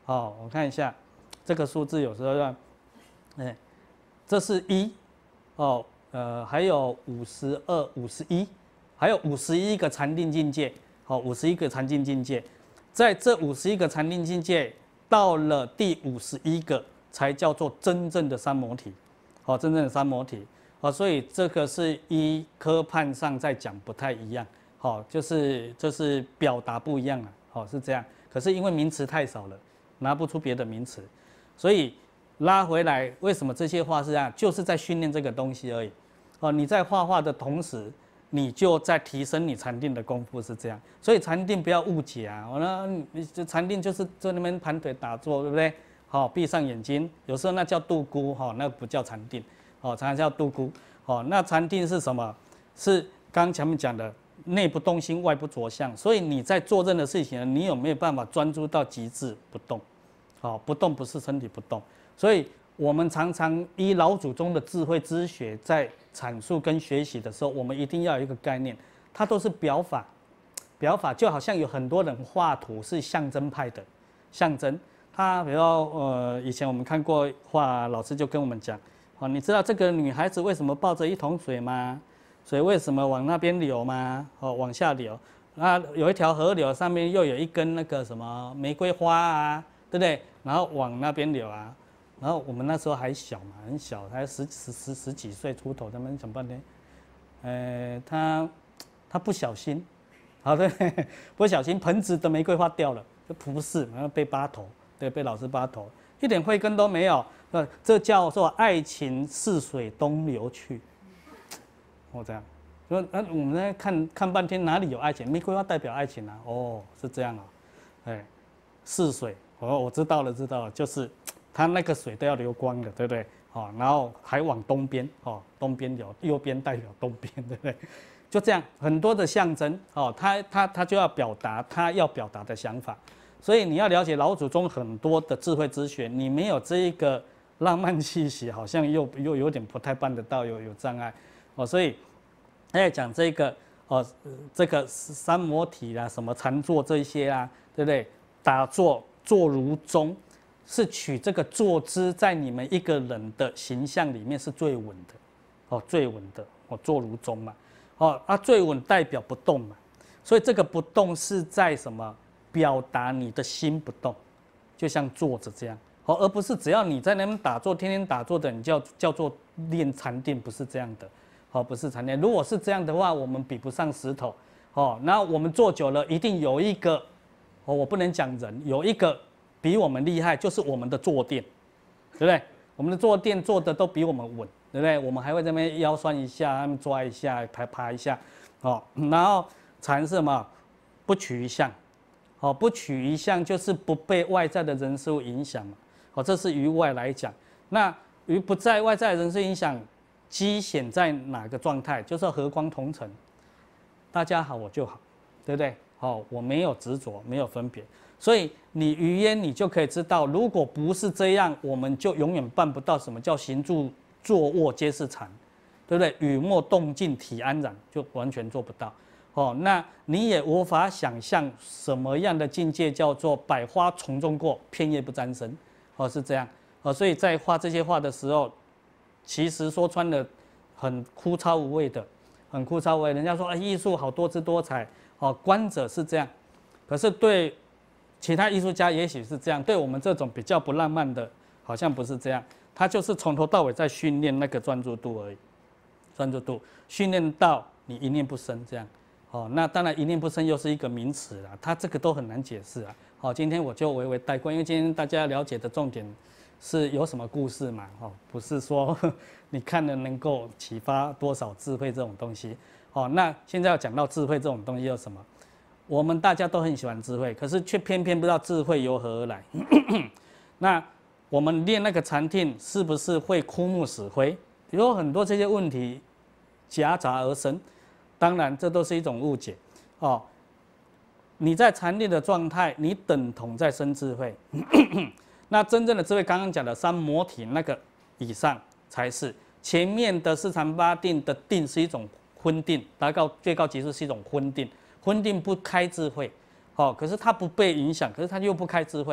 好，我看一下这个数字，有时候要，哎，这是一，哦，呃，还有五十二、五十一，还有五十一个禅定境界，好，五十一个禅定境界，在这五十一个禅定境界，到了第五十一个才叫做真正的三摩提，好，真正的三摩提，好，所以这个是依科判上在讲不太一样，好，就是就是表达不一样了，好，是这样。可是因为名词太少了，拿不出别的名词，所以拉回来，为什么这些画是这样？就是在训练这个东西而已。哦，你在画画的同时，你就在提升你禅定的功夫，是这样。所以禅定不要误解啊！我呢，你禅定就是在那边盘腿打坐，对不对？好，闭上眼睛，有时候那叫度孤，哈，那不叫禅定，哦，常常叫度孤。哦，那禅定是什么？是刚刚前面讲的。内不动心，外不着相，所以你在做任何事情，你有没有办法专注到极致不动？好，不动不是身体不动，所以我们常常依老祖宗的智慧之学在阐述跟学习的时候，我们一定要有一个概念，它都是表法，表法就好像有很多人画图是象征派的，象征，他比如说呃，以前我们看过画，老师就跟我们讲，哦，你知道这个女孩子为什么抱着一桶水吗？水为什么往那边流吗？哦，往下流。那有一条河流，上面又有一根那个什么玫瑰花啊，对不对？然后往那边流啊。然后我们那时候还小嘛，很小，才十十十十几岁出头，他们想半天。呃，他他不小心，好对，不小心盆子的玫瑰花掉了，就不是，然后被扒头，对，被老师扒头，一点慧根都没有。呃，这叫做爱情似水东流去。哦，这样，说啊，我们在看看半天，哪里有爱情？玫瑰花代表爱情啊？哦，是这样啊，哎，似水，哦，我知道了，知道了，就是它那个水都要流光的，对不对？哦，然后还往东边，哦，东边有，右边代表东边，对不对？就这样，很多的象征，哦，它它它就要表达它要表达的想法，所以你要了解老祖宗很多的智慧之学，你没有这一个浪漫气息，好像又又有点不太办得到，有有障碍。哦，所以在讲这个哦，这个三摩体啦，什么禅坐这些啊，对不对？打坐坐如钟，是取这个坐姿在你们一个人的形象里面是最稳的，哦，最稳的，哦，坐如钟嘛，哦，啊，最稳代表不动嘛，所以这个不动是在什么？表达你的心不动，就像坐着这样，哦，而不是只要你在那边打坐，天天打坐的，你叫叫做练禅定，不是这样的。哦，不是禅定。如果是这样的话，我们比不上石头。哦，那我们做久了，一定有一个，哦，我不能讲人，有一个比我们厉害，就是我们的坐垫，对不对？我们的坐垫做的都比我们稳，对不对？我们还会在那边腰酸一下，抓一下，爬爬一下，哦，然后禅是什么？不取一相，哦，不取一相就是不被外在的人事物影响嘛。哦，这是于外来讲。那于不在外在的人事影响。基显在哪个状态？就是和光同尘，大家好我就好，对不对？好，我没有执着，没有分别，所以你于焉你就可以知道，如果不是这样，我们就永远办不到什么叫行住坐卧皆是禅，对不对？语默动静体安然，就完全做不到。哦，那你也无法想象什么样的境界叫做百花丛中过，片叶不沾身。哦，是这样。哦，所以在画这些画的时候。其实说穿了，很枯燥无味的，很枯燥无味。人家说啊，艺术好多姿多彩，哦，观者是这样，可是对其他艺术家也许是这样，对我们这种比较不浪漫的，好像不是这样。他就是从头到尾在训练那个专注度而已，专注度训练到你一念不生这样。哦，那当然一念不生又是一个名词啦，它这个都很难解释啊。好，今天我就微微带过，因为今天大家了解的重点。是有什么故事嘛？哦，不是说你看了能够启发多少智慧这种东西。哦，那现在要讲到智慧这种东西有什么？我们大家都很喜欢智慧，可是却偏偏不知道智慧由何而来。那我们练那个禅定是不是会枯木死灰？有很多这些问题夹杂而生。当然，这都是一种误解。哦，你在禅定的状态，你等同在生智慧。那真正的智慧，刚刚讲的三摩体那个以上才是。前面的四禅八定的定是一种昏定，达到最高级数是一种昏定。昏定不开智慧，好，可是它不被影响，可是它又不开智慧。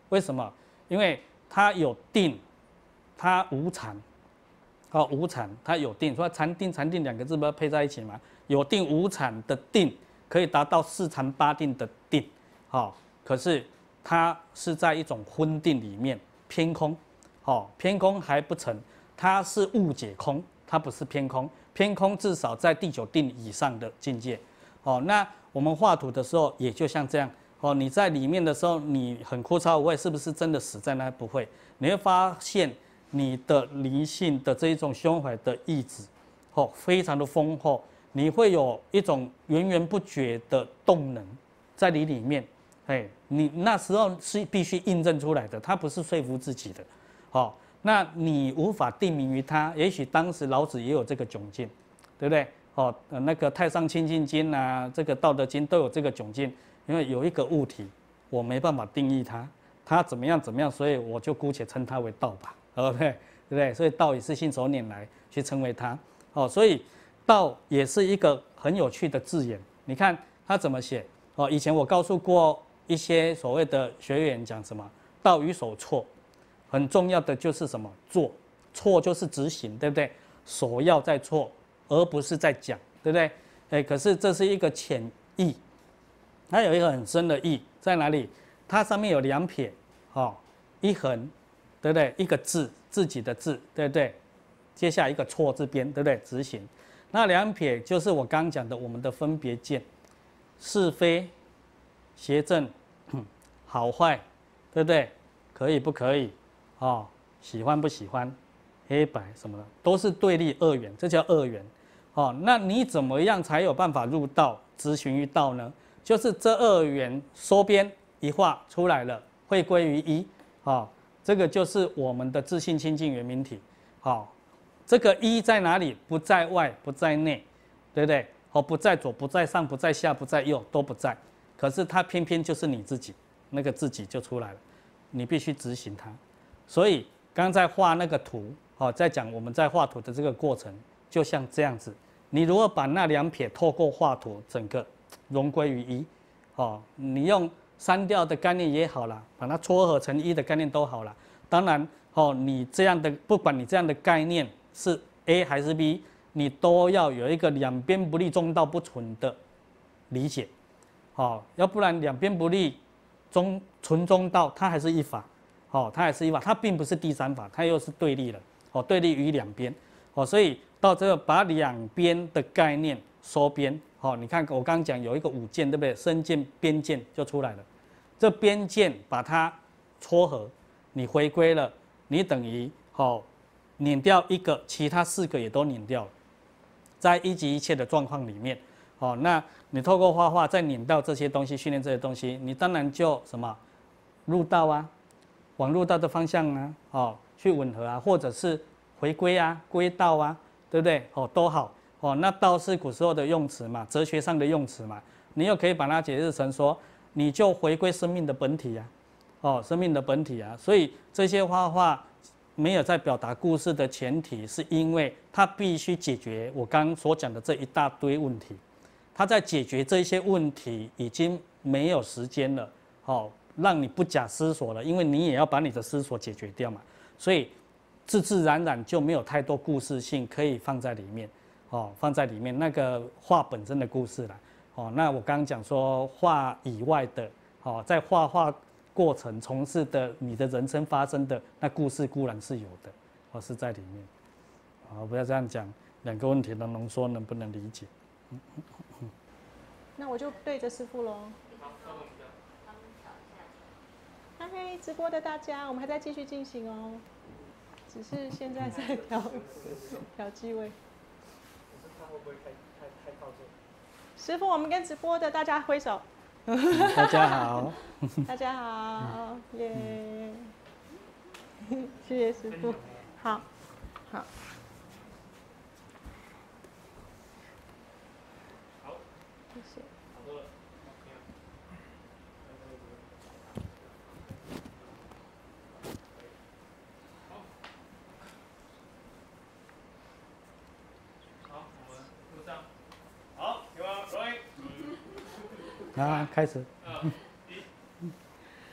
为什么？因为它有定，它无禅。哦，无禅，它有定，说禅定禅定两个字不要配在一起嘛？有定无禅的定，可以达到四禅八定的定。好、哦，可是它是在一种昏定里面偏空。好、哦，偏空还不成，它是误解空，它不是偏空。偏空至少在第九定以上的境界。哦，那我们画图的时候也就像这样。哦，你在里面的时候，你很枯燥无味，是不是真的死在那？不会，你会发现你的灵性的这一种胸怀的意志，哦，非常的丰厚，你会有一种源源不绝的动能在你里面。哎，你那时候是必须印证出来的，它不是说服自己的。好、哦，那你无法定名于它。也许当时老子也有这个窘境，对不对？哦，那个《太上清净经》啊，这个《道德经》都有这个窘境。因为有一个物体，我没办法定义它，它怎么样怎么样，所以我就姑且称它为道吧，对不对？对不对？所以道也是信手拈来去称为它。哦，所以道也是一个很有趣的字眼。你看它怎么写？哦，以前我告诉过一些所谓的学员讲什么，道与手错，很重要的就是什么做，错就是执行，对不对？手要在错，而不是在讲，对不对？哎，可是这是一个潜意。它有一个很深的意在哪里？它上面有两撇，哦，一横，对不对？一个字，自己的字，对不对？接下来一个错字边，对不对？执行。那两撇就是我刚讲的我们的分别见，是非、邪正、好坏，对不对？可以不可以？哦，喜欢不喜欢？黑白什么的都是对立二元，这叫二元。哦，那你怎么样才有办法入道，执行于道呢？就是这二元收边一画出来了，会归于一。好，这个就是我们的自性清净圆明体。好，这个一在哪里？不在外，不在内，对不对？哦，不在左，不在上，不在下，不在右，都不在。可是它偏偏就是你自己，那个自己就出来了，你必须执行它。所以刚才画那个图，哦，在讲我们在画图的这个过程，就像这样子。你如果把那两撇透过画图，整个融归于一，哦，你用删掉的概念也好啦，把它撮合成一的概念都好啦。当然，哦，你这样的不管你这样的概念是 A 还是 B， 你都要有一个两边不利中道不纯的理解，哦，要不然两边不利中纯中道，它还是一法，哦，它还是一法，它并不是第三法，它又是对立了，哦，对立于两边，哦，所以到这个把两边的概念收边。哦，你看我刚刚讲有一个五剑，对不对？身剑、边剑就出来了。这边剑把它撮合，你回归了，你等于好、哦、碾掉一个，其他四个也都碾掉了。在一即一切的状况里面，哦，那你透过画画再碾掉这些东西，训练这些东西，你当然就什么入道啊，往入道的方向啊，哦，去吻合啊，或者是回归啊，归道啊，对不对？哦，都好。哦，那道是古时候的用词嘛，哲学上的用词嘛，你又可以把它解释成说，你就回归生命的本体啊，哦，生命的本体啊，所以这些画画没有在表达故事的前提，是因为它必须解决我刚刚所讲的这一大堆问题，它在解决这些问题已经没有时间了，哦，让你不假思索了，因为你也要把你的思索解决掉嘛，所以自自然然就没有太多故事性可以放在里面。哦，放在里面那个画本身的故事啦。哦，那我刚刚讲说画以外的，哦，在画画过程从事的你的人生发生的那故事固然是有的，哦，是在里面。哦，不要这样讲，两个问题的浓缩能不能理解？嗯嗯嗯、 那我就对着师父喽。嗨，直播的大家，我们还在继续进行哦，只是现在在调调机位。 会不会太太太靠近？ 师父，我们跟直播的大家挥手。 大家好。 大家好，耶！谢谢师父。好，好。 好， 谢谢。 好多了。 啊，开始。 感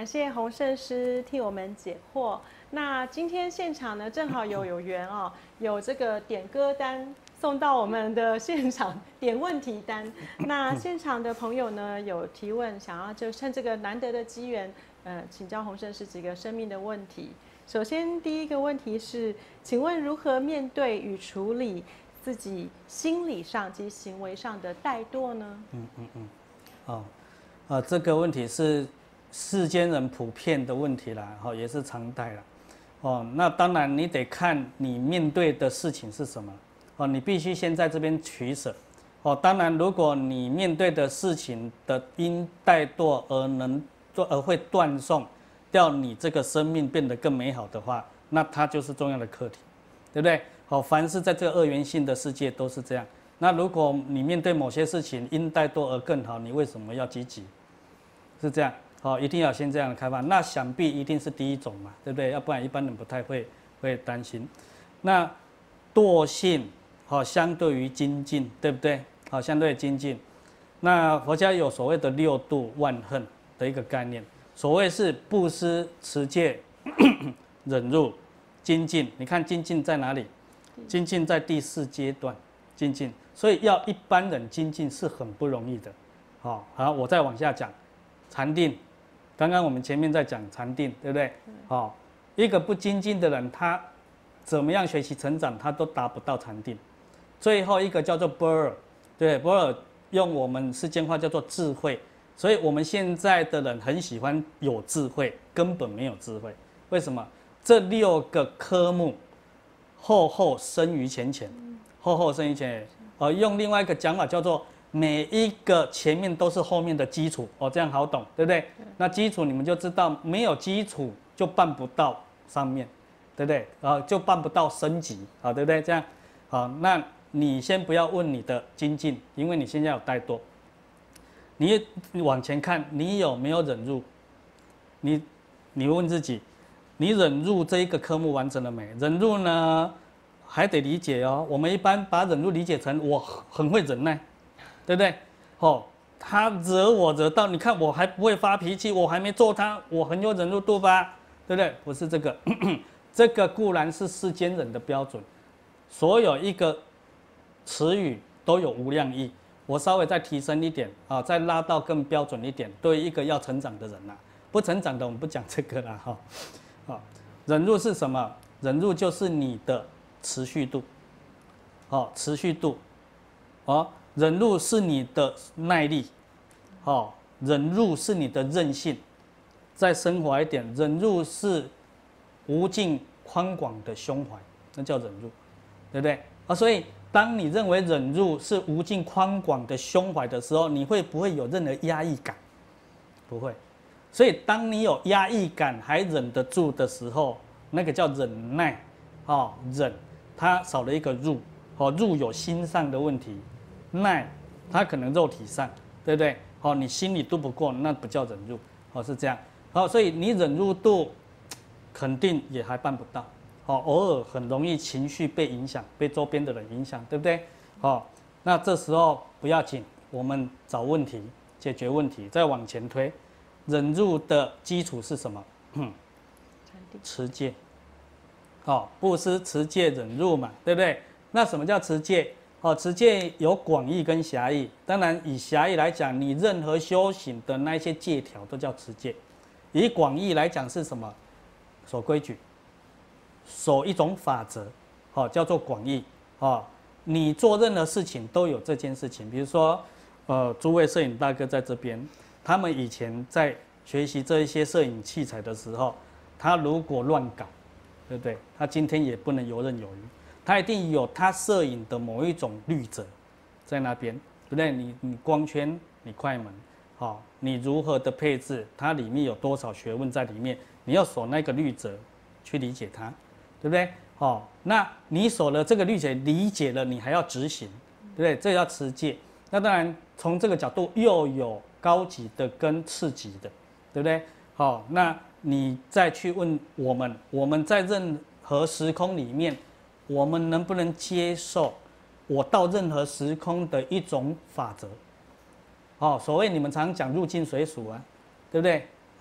感谢洪圣师替我们解惑。那今天现场呢，正好有有缘哦，有这个点歌单送到我们的现场，点问题单。那现场的朋友呢，有提问，想要就趁这个难得的机缘，呃，请教洪圣师几个生命的问题。首先，第一个问题是，请问如何面对与处理自己心理上及行为上的怠惰呢？ 嗯嗯嗯，哦，呃，这个问题是世间人普遍的问题啦，哈，也是常态啦。哦，那当然你得看你面对的事情是什么，哦，你必须先在这边取舍。哦，当然，如果你面对的事情的因怠惰而能做而会断送掉你这个生命变得更美好的话，那它就是重要的课题，对不对？好，凡是在这个二元性的世界都是这样。那如果你面对某些事情因怠惰而更好，你为什么要积极？是这样，好，一定要先这样的开发。那想必一定是第一种嘛，对不对？要不然一般人不太会会担心。那惰性，好，相对于精进，对不对？好，相对于精进。那佛家有所谓的六度万恨的一个概念，所谓是布施、持戒、忍辱、精进。你看精进在哪里？精进在第四阶段，精进。所以要一般人精进是很不容易的。好，好，我再往下讲。禅定，刚刚我们前面在讲禅定，对不对？好，一个不精进的人，他怎么样学习成长，他都达不到禅定。最后一个叫做般若，对，般若用我们世间话叫做智慧。所以我们现在的人很喜欢有智慧，根本没有智慧。为什么？这六个科目后后生于前前，后后生于前前。呃，用另外一个讲法叫做。每一个前面都是后面的基础哦，这样好懂，对不对？那基础你们就知道，没有基础就办不到上面，对不对？啊，就办不到升级，好，对不对？这样，好，那你先不要问你的精进，因为你现在有怠惰。你往前看，你有没有忍辱？你你问自己，你忍辱这一个科目完成了没？忍辱呢，还得理解哦。我们一般把忍辱理解成我很会忍耐。对不对？哦，他惹我惹到，你看我还不会发脾气，我还没揍他，我很有忍辱度吧？对不对？不是这个，这个固然是世间人的标准，所有一个词语都有无量义。我稍微再提升一点啊，再拉到更标准一点，对一个要成长的人呐、啊，不成长的我们不讲这个啦哈。啊，忍辱是什么？忍辱就是你的持续度，哦，持续度，哦。忍辱是你的耐力，哦，忍辱是你的韧性，再升华一点，忍辱是无尽宽广的胸怀，那叫忍辱，对不对？啊，所以当你认为忍辱是无尽宽广的胸怀的时候，你会不会有任何压抑感？不会。所以当你有压抑感还忍得住的时候，那个叫忍耐，哦，忍，它少了一个入，哦，入有心上的问题。耐，它可能肉体上，对不对？好，你心里度不过，那不叫忍辱，哦，是这样。好，所以你忍辱度，肯定也还办不到。好，偶尔很容易情绪被影响，被周边的人影响，对不对？好，那这时候不要紧，我们找问题，解决问题，再往前推。忍辱的基础是什么？持戒。好，布施、持戒、忍辱嘛，对不对？那什么叫持戒？哦，持戒有广义跟狭义。当然，以狭义来讲，你任何修行的那些戒条都叫持戒。以广义来讲是什么？守规矩，守一种法则，哦，叫做广义。哦，你做任何事情都有这件事情。比如说，呃，诸位摄影大哥在这边，他们以前在学习这一些摄影器材的时候，他如果乱搞，对不对？他今天也不能游刃有余。他一定有他摄影的某一种律则在那边，对不对？你你光圈，你快门，好、哦，你如何的配置，它里面有多少学问在里面，你要守那个律则去理解它，对不对？好、哦，那你守了这个律则，理解了，你还要执行，对不对？这叫持戒。那当然，从这个角度又有高级的跟次级的，对不对？好、哦，那你再去问我们，我们在任何时空里面。我们能不能接受我到任何时空的一种法则？哦，所谓你们常讲入境随俗啊，对不对？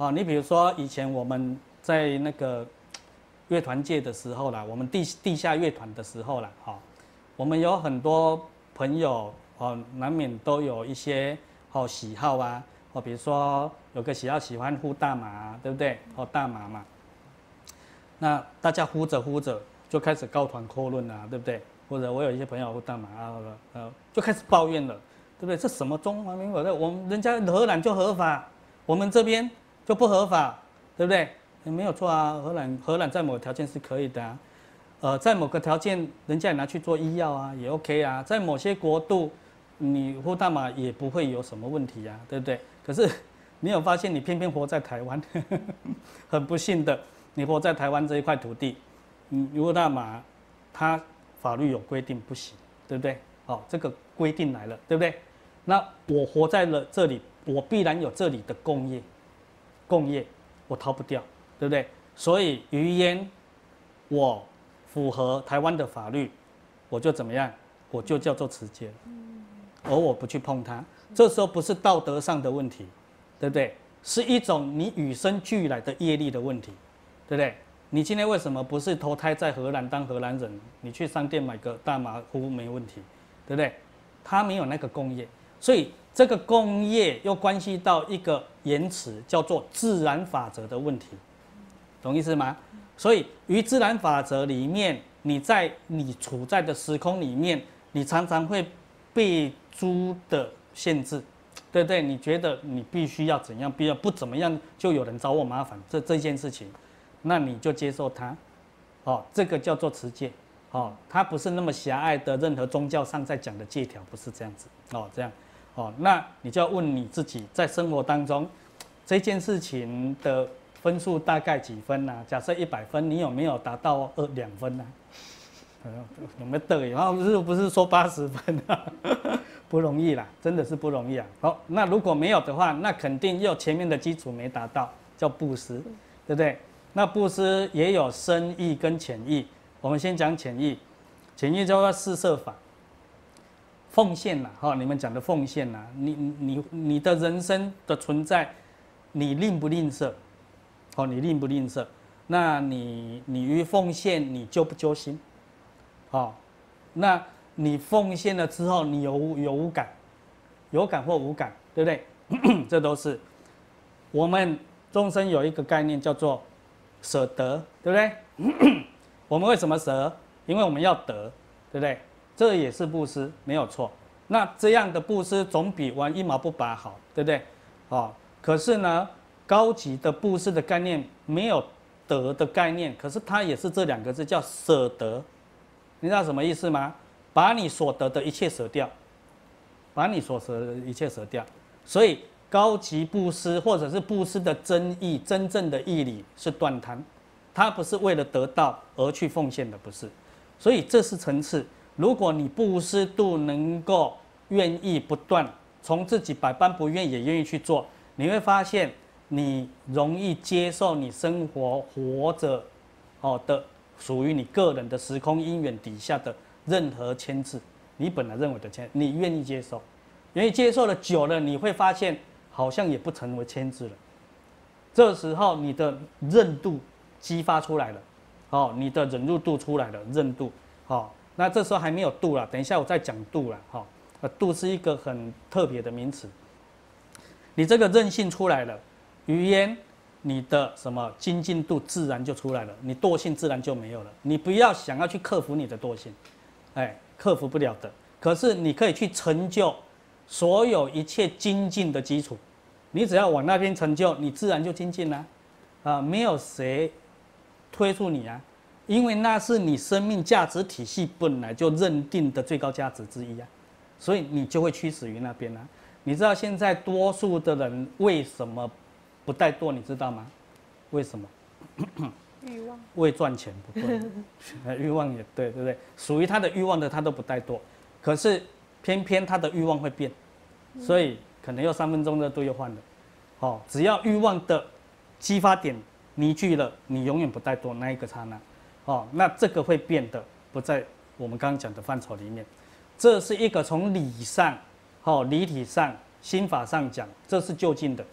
哦，你比如说以前我们在那个乐团界的时候啦，我们地地下乐团的时候啦，哈、哦，我们有很多朋友哦，难免都有一些哦喜好啊，哦，比如说有个喜好喜欢呼大麻、啊，对不对？哦，大麻嘛，那大家呼着呼着就开始高谈阔论啊，对不对？或者我有一些朋友呼大麻啊，呃，就开始抱怨了，对不对？这什么中华民国的，我们人家荷兰就合法，我们这边就不合法，对不对？也没有错啊，荷兰荷兰在某个条件是可以的啊，呃，在某个条件人家也拿去做医药啊，也 OK 啊，在某些国度你呼大麻也不会有什么问题啊，对不对？可是你有发现你偏偏活在台湾，很不幸的，你活在台湾这一块土地，你呼大麻它法律有规定不行，对不对？哦，这个规定来了，对不对？那我活在了这里，我必然有这里的共业，共业我逃不掉，对不对？所以于烟，我符合台湾的法律，我就怎么样？我就叫做持戒了，而我不去碰它。这时候不是道德上的问题，对不对？是一种你与生俱来的业力的问题，对不对？你今天为什么不是投胎在荷兰当荷兰人？你去商店买个大麻呼没问题，对不对？他没有那个共业，所以这个共业又关系到一个言辞，叫做自然法则的问题，懂意思吗？所以于自然法则里面，你在你处在的时空里面，你常常会被诸的限制，对不对？你觉得你必须要怎样，必要不怎么样，就有人找我麻烦，这这件事情。那你就接受它，哦，这个叫做持戒，哦，它不是那么狭隘的任何宗教上在讲的戒条，不是这样子，哦，这样，哦，那你就要问你自己，在生活当中，这件事情的分数大概几分呢、啊？假设一百分，你有没有达到二两分呢、啊？有没有得？然后不是不是说八十分啊，不容易啦，真的是不容易啊。好，那如果没有的话，那肯定又前面的基础没达到，叫布施，对不对？那布施也有深意跟浅意，我们先讲浅意，浅意叫做施舍法，奉献啦，哈，你们讲的奉献啦，你你你的人生的存在，你吝不吝啬？哦，你吝不吝啬？那你你于奉献，你揪不揪心？哦，那你奉献了之后，你有有无感？有感或无感，对不对？这都是我们众生有一个概念叫做舍得，对不对？我们为什么舍？因为我们要得，对不对？这也是布施，没有错。那这样的布施总比玩一毛不拔好，对不对？哦，可是呢，高级的布施的概念没有得的概念，可是它也是这两个字叫舍得。你知道什么意思吗？把你所得的一切舍掉，把你所舍的一切舍掉。所以高级布施或者是布施的真意，真正的义理是断贪，它不是为了得到而去奉献的，不是。所以这是层次。如果你布施度能够愿意不断，从自己百般不愿也愿意去做，你会发现你容易接受你生活活着哦的属于你个人的时空因缘底下的任何牵制，你本来认为的牵，你愿意接受，愿意接受了久了，你会发现好像也不成为牵制了。这时候你的韧度激发出来了，哦，你的忍辱度出来了，韧度，哦，那这时候还没有度了，等一下我再讲度了，哈、哦，度是一个很特别的名词。你这个韧性出来了，语言。你的什么精进度自然就出来了，你惰性自然就没有了。你不要想要去克服你的惰性，哎，克服不了的。可是你可以去成就所有一切精进的基础，你只要往那边成就，你自然就精进啦、啊，啊，没有谁推出你啊，因为那是你生命价值体系本来就认定的最高价值之一啊，所以你就会驱使于那边啊。你知道现在多数的人为什么不怠惰，你知道吗？为什么？ 欲望。 为赚钱不对，欲望也对，对不对？属于他的欲望的，他都不怠惰，可是偏偏他的欲望会变，所以可能又三分钟热度又换了。哦，只要欲望的激发点凝聚了，你永远不怠惰那一个刹那。哦，那这个会变的，不在我们刚刚讲的范畴里面。这是一个从理上、哦理体上、心法上讲，这是就近的。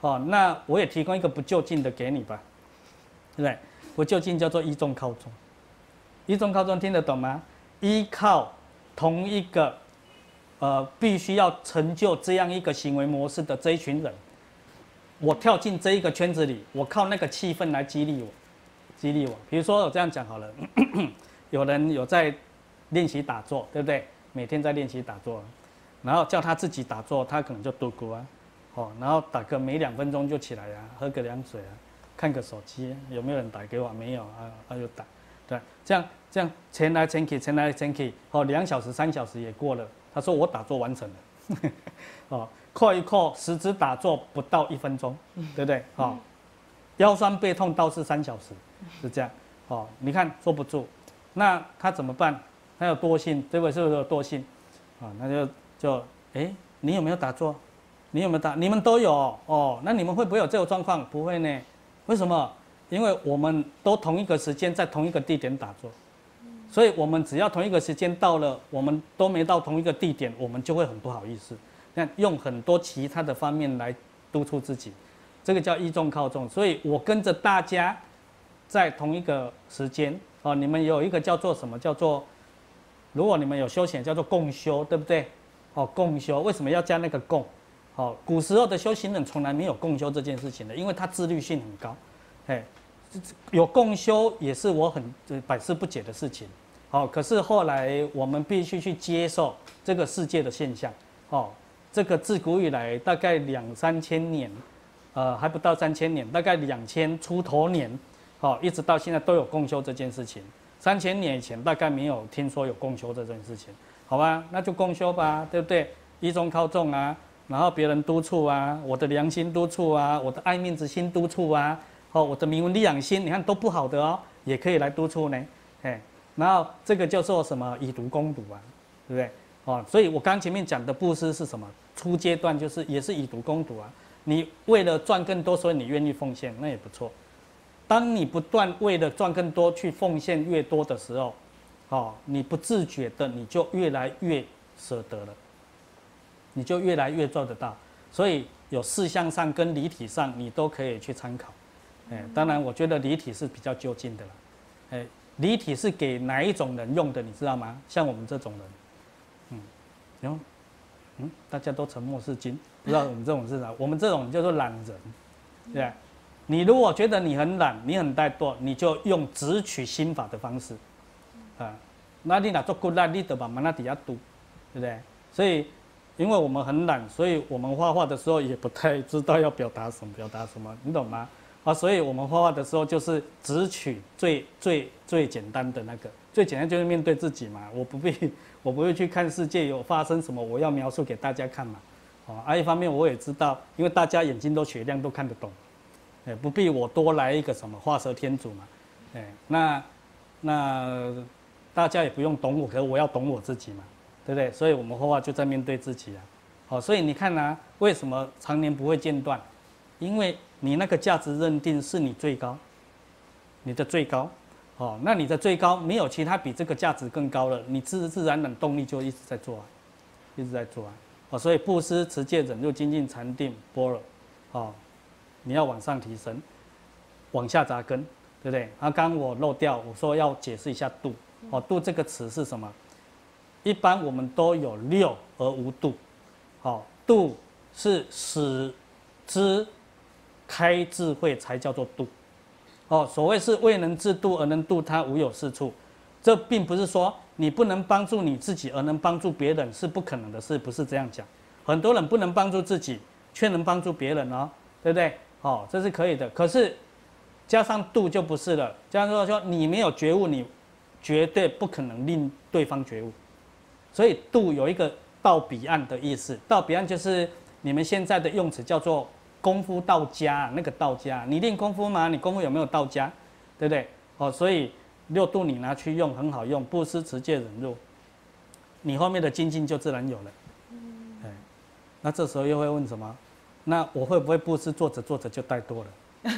哦，那我也提供一个不就近的给你吧，对不对？不就近叫做依重靠重，依重靠重听得懂吗？依靠同一个，呃，必须要成就这样一个行为模式的这一群人，我跳进这一个圈子里，我靠那个气氛来激励我，激励我。比如说我这样讲好了，有人有在练习打坐，对不对？每天在练习打坐，然后叫他自己打坐，他可能就嘟咕啊，哦，然后打个没两分钟就起来啊，喝个凉水啊，看个手机，有没有人打给我？没有啊，他就打，对，这样这样前来前去，前来前去，哦，两小时、三小时也过了，他说我打坐完成了，哦，扣一扣，十指打坐不到一分钟，对不对？哦，腰酸背痛倒是三小时，是这样，哦，你看坐不住，那他怎么办？他有惰性，对不对？是不是有惰性？啊，那就就哎，你有没有打坐？你有没有打？你们都有哦。那你们会不会有这种状况？不会呢。为什么？因为我们都同一个时间在同一个地点打坐，所以我们只要同一个时间到了，我们都没到同一个地点，我们就会很不好意思。那用很多其他的方面来督促自己，这个叫依重靠重。所以我跟着大家在同一个时间哦，你们有一个叫做什么？叫做如果你们有修行，叫做共修，对不对？哦，共修为什么要加那个共？哦，古时候的修行人从来没有共修这件事情的，因为他自律性很高。哎，有共修也是我很百思不解的事情。好，可是后来我们必须去接受这个世界的现象。哦，这个自古以来大概两三千年，呃，还不到三千年，大概两千出头年，好，一直到现在都有共修这件事情。三千年以前大概没有听说有共修这件事情，好吧？那就共修吧，对不对？依重靠重啊，然后别人督促啊，我的良心督促啊，我的爱面子心督促啊，哦，我的名闻利养心，你看都不好的哦，也可以来督促呢，哎，然后这个叫做什么以毒攻毒啊，对不对？哦，所以我刚前面讲的布施是什么？初阶段就是也是以毒攻毒啊，你为了赚更多，所以你愿意奉献，那也不错。当你不断为了赚更多去奉献越多的时候，哦，你不自觉的你就越来越舍得了，你就越来越做得到。所以有事项上跟理体上你都可以去参考。哎，当然我觉得理体是比较就近的啦。哎，理体是给哪一种人用的，你知道吗？像我们这种人，嗯，然后嗯，大家都沉默是金，不知道我们这种是啥？我们这种叫做懒人，对吧？你如果觉得你很懒，你很怠惰，你就用直取心法的方式，啊，那你哪做good啦，你得把mana底下读，对不对？所以，因为我们很懒，所以我们画画的时候也不太知道要表达什么，表达什么，你懂吗？啊，所以我们画画的时候就是只取最最最简单的那个，最简单就是面对自己嘛，我不必我不会去看世界有发生什么，我要描述给大家看嘛，哦，啊，一方面我也知道，因为大家眼睛都雪亮，都看得懂。哎，不必我多来一个什么画蛇添足嘛，哎，那那大家也不用懂我，可是我要懂我自己嘛，对不对？所以我们画画就在面对自己啊，好，所以你看啊，为什么常年不会间断？因为你那个价值认定是你最高，你的最高，哦，那你的最高没有其他比这个价值更高了，你自自然然动力就一直在做啊，一直在做啊，哦，所以布施、持戒、忍辱、精进、禅定、般若，哦。你要往上提升，往下扎根，对不对？啊，刚刚我漏掉，我说要解释一下度。哦，度这个词是什么？一般我们都有六而无度。好，度是使之开智慧才叫做度。哦，所谓是未能自度而能度他，无有是处。这并不是说你不能帮助你自己而能帮助别人是不可能的事，不是这样讲。很多人不能帮助自己，却能帮助别人哦，对不对？哦，这是可以的，可是加上度就不是了。加上说你没有觉悟，你绝对不可能令对方觉悟。所以度有一个到彼岸的意思，到彼岸就是你们现在的用词叫做功夫到家，那个到家，你练功夫吗？你功夫有没有到家？对不对？哦，所以六度你拿去用很好用，布施、持戒、忍辱，你后面的精进就自然有了。哎，那这时候又会问什么？那我会不会布施做着做着就怠惰了？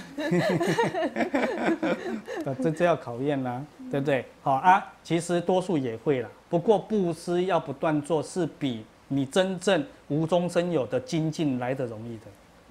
这这要考验啦、啊，对不对？好啊，其实多数也会啦。不过布施要不断做，是比你真正无中生有的精进来得容易的。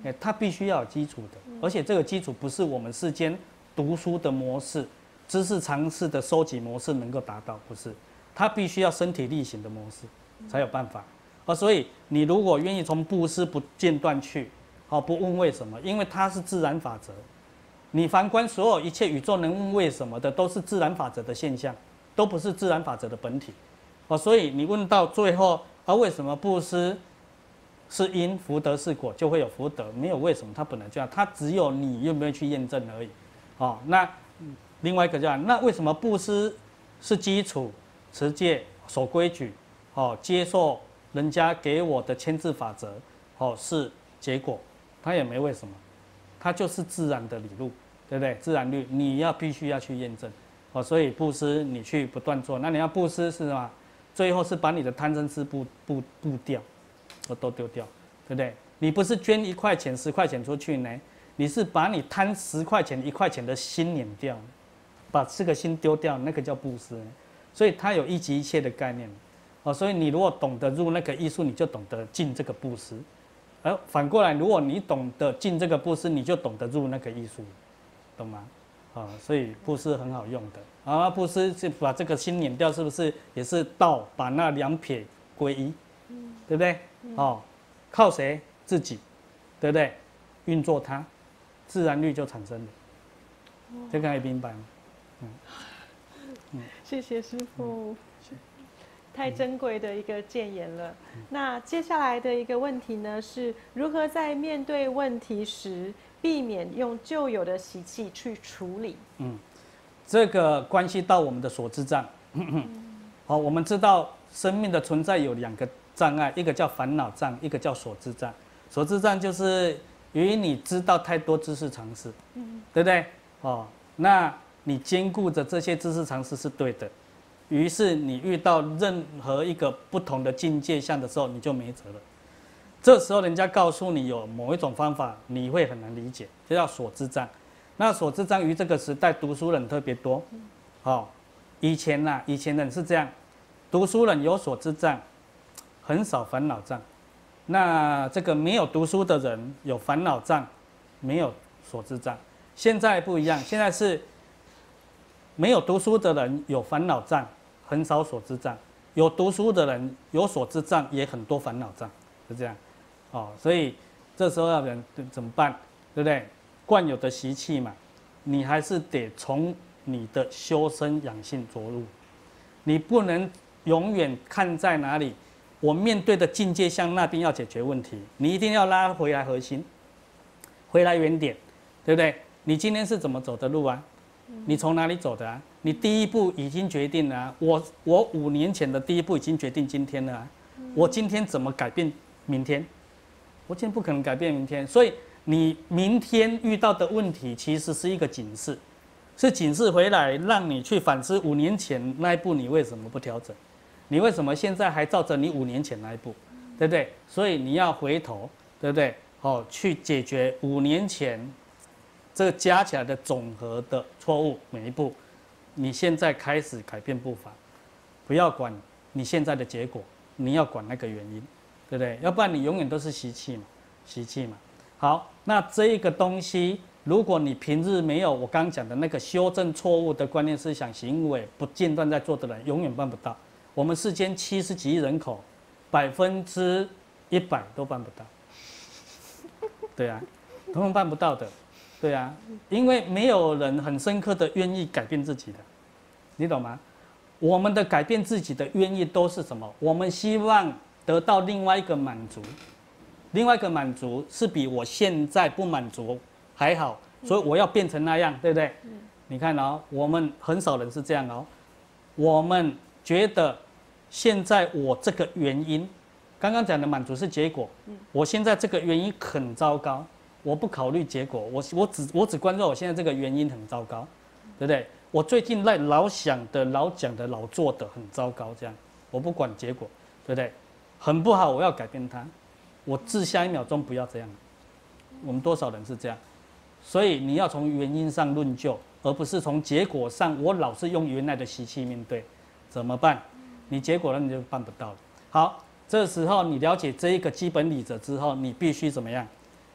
哎，它必须要有基础的，而且这个基础不是我们世间读书的模式、知识常识的收集模式能够达到，不是，它必须要身体力行的模式才有办法。啊，所以你如果愿意从布施不间断去，好，不问为什么，因为它是自然法则。你反观所有一切宇宙能问为什么的，都是自然法则的现象，都不是自然法则的本体。哦，所以你问到最后，啊，为什么布施是因，福德是果，就会有福德？没有为什么，它本来就要，它只有你愿不愿意去验证而已。哦，那另外一个叫，那为什么布施是基础，持戒、守规矩，哦，接受人家给我的牵制法则，哦，是结果？它也没为什么。它就是自然的理路，对不对？自然律，你要必须要去验证，哦，所以布施你去不断做，那你要布施是什么？最后是把你的贪嗔痴布布布掉，我都丢掉，对不对？你不是捐一块钱、十块钱出去呢，你是把你贪十块钱、一块钱的心碾掉，把这个心丢掉，那个叫布施。所以它有一即一切的概念，哦，所以你如果懂得入那个艺术，你就懂得进这个布施。而反过来，如果你懂得进这个布施，你就懂得入那个艺术，懂吗？啊，所以布施很好用的啊。布施是把这个心碾掉，是不是也是道把那两撇归一，对不对？哦，靠谁？自己，对不对？运作它，自然律就产生了。这个可以明白吗？嗯嗯，谢谢师父。太珍贵的一个谏言了。那接下来的一个问题呢，是如何在面对问题时，避免用旧有的习气去处理？ 嗯，这个关系到我们的所知障。好，我们知道生命的存在有两个障碍，一个叫烦恼障，一个叫所知障。所知障就是由于你知道太多知识常识，对不对？哦，那你兼顾着这些知识常识是对的。于是你遇到任何一个不同的境界相的时候，你就没辙了。这时候人家告诉你有某一种方法，你会很难理解，就叫所知障。那所知障于这个时代读书人特别多。好、哦，以前呐、啊，以前人是这样，读书人有所知障，很少烦恼障。那这个没有读书的人有烦恼障，没有所知障。现在不一样，现在是没有读书的人有烦恼障。很少所知障，有读书的人有所知障，也很多烦恼障，是这样，哦，所以这时候要人怎么办，对不对？惯有的习气嘛，你还是得从你的修身养性着入，你不能永远看在哪里，我面对的境界向那边要解决问题，你一定要拉回来核心，回来原点，对不对？你今天是怎么走的路啊？你从哪里走的啊？你第一步已经决定了、啊，我我五年前的第一步已经决定今天了、啊，我今天怎么改变明天？我今天不可能改变明天，所以你明天遇到的问题其实是一个警示，是警示回来让你去反思五年前那一步你为什么不调整？你为什么现在还照着你五年前那一步，对不对？所以你要回头，对不对？哦，去解决五年前这个加起来的总和的错误，每一步，你现在开始改变步伐，不要管你现在的结果，你要管那个原因，对不对？要不然你永远都是习气嘛，习气嘛。好，那这一个东西，如果你平日没有我刚讲的那个修正错误的观念、思想、行为不间断在做的人，永远办不到。我们世间七十几亿人口，百分之一百都办不到。对啊，统统办不到的。对啊，因为没有人很深刻的愿意改变自己的，你懂吗？我们的改变自己的愿意都是什么？我们希望得到另外一个满足，另外一个满足是比我现在不满足还好，所以我要变成那样，对不对？你看哦，我们很少人是这样哦，我们觉得现在我这个原因，刚刚讲的满足是结果，我现在这个原因很糟糕。我不考虑结果，我我只我只关注我现在这个原因很糟糕，对不对？我最近在老想的、老讲的、老做的很糟糕，这样我不管结果，对不对？很不好，我要改变它，我治下一秒钟不要这样。我们多少人是这样？所以你要从原因上论救，而不是从结果上。我老是用原来的习气面对，怎么办？你结果了你就办不到了。好，这时候你了解这一个基本理则之后，你必须怎么样？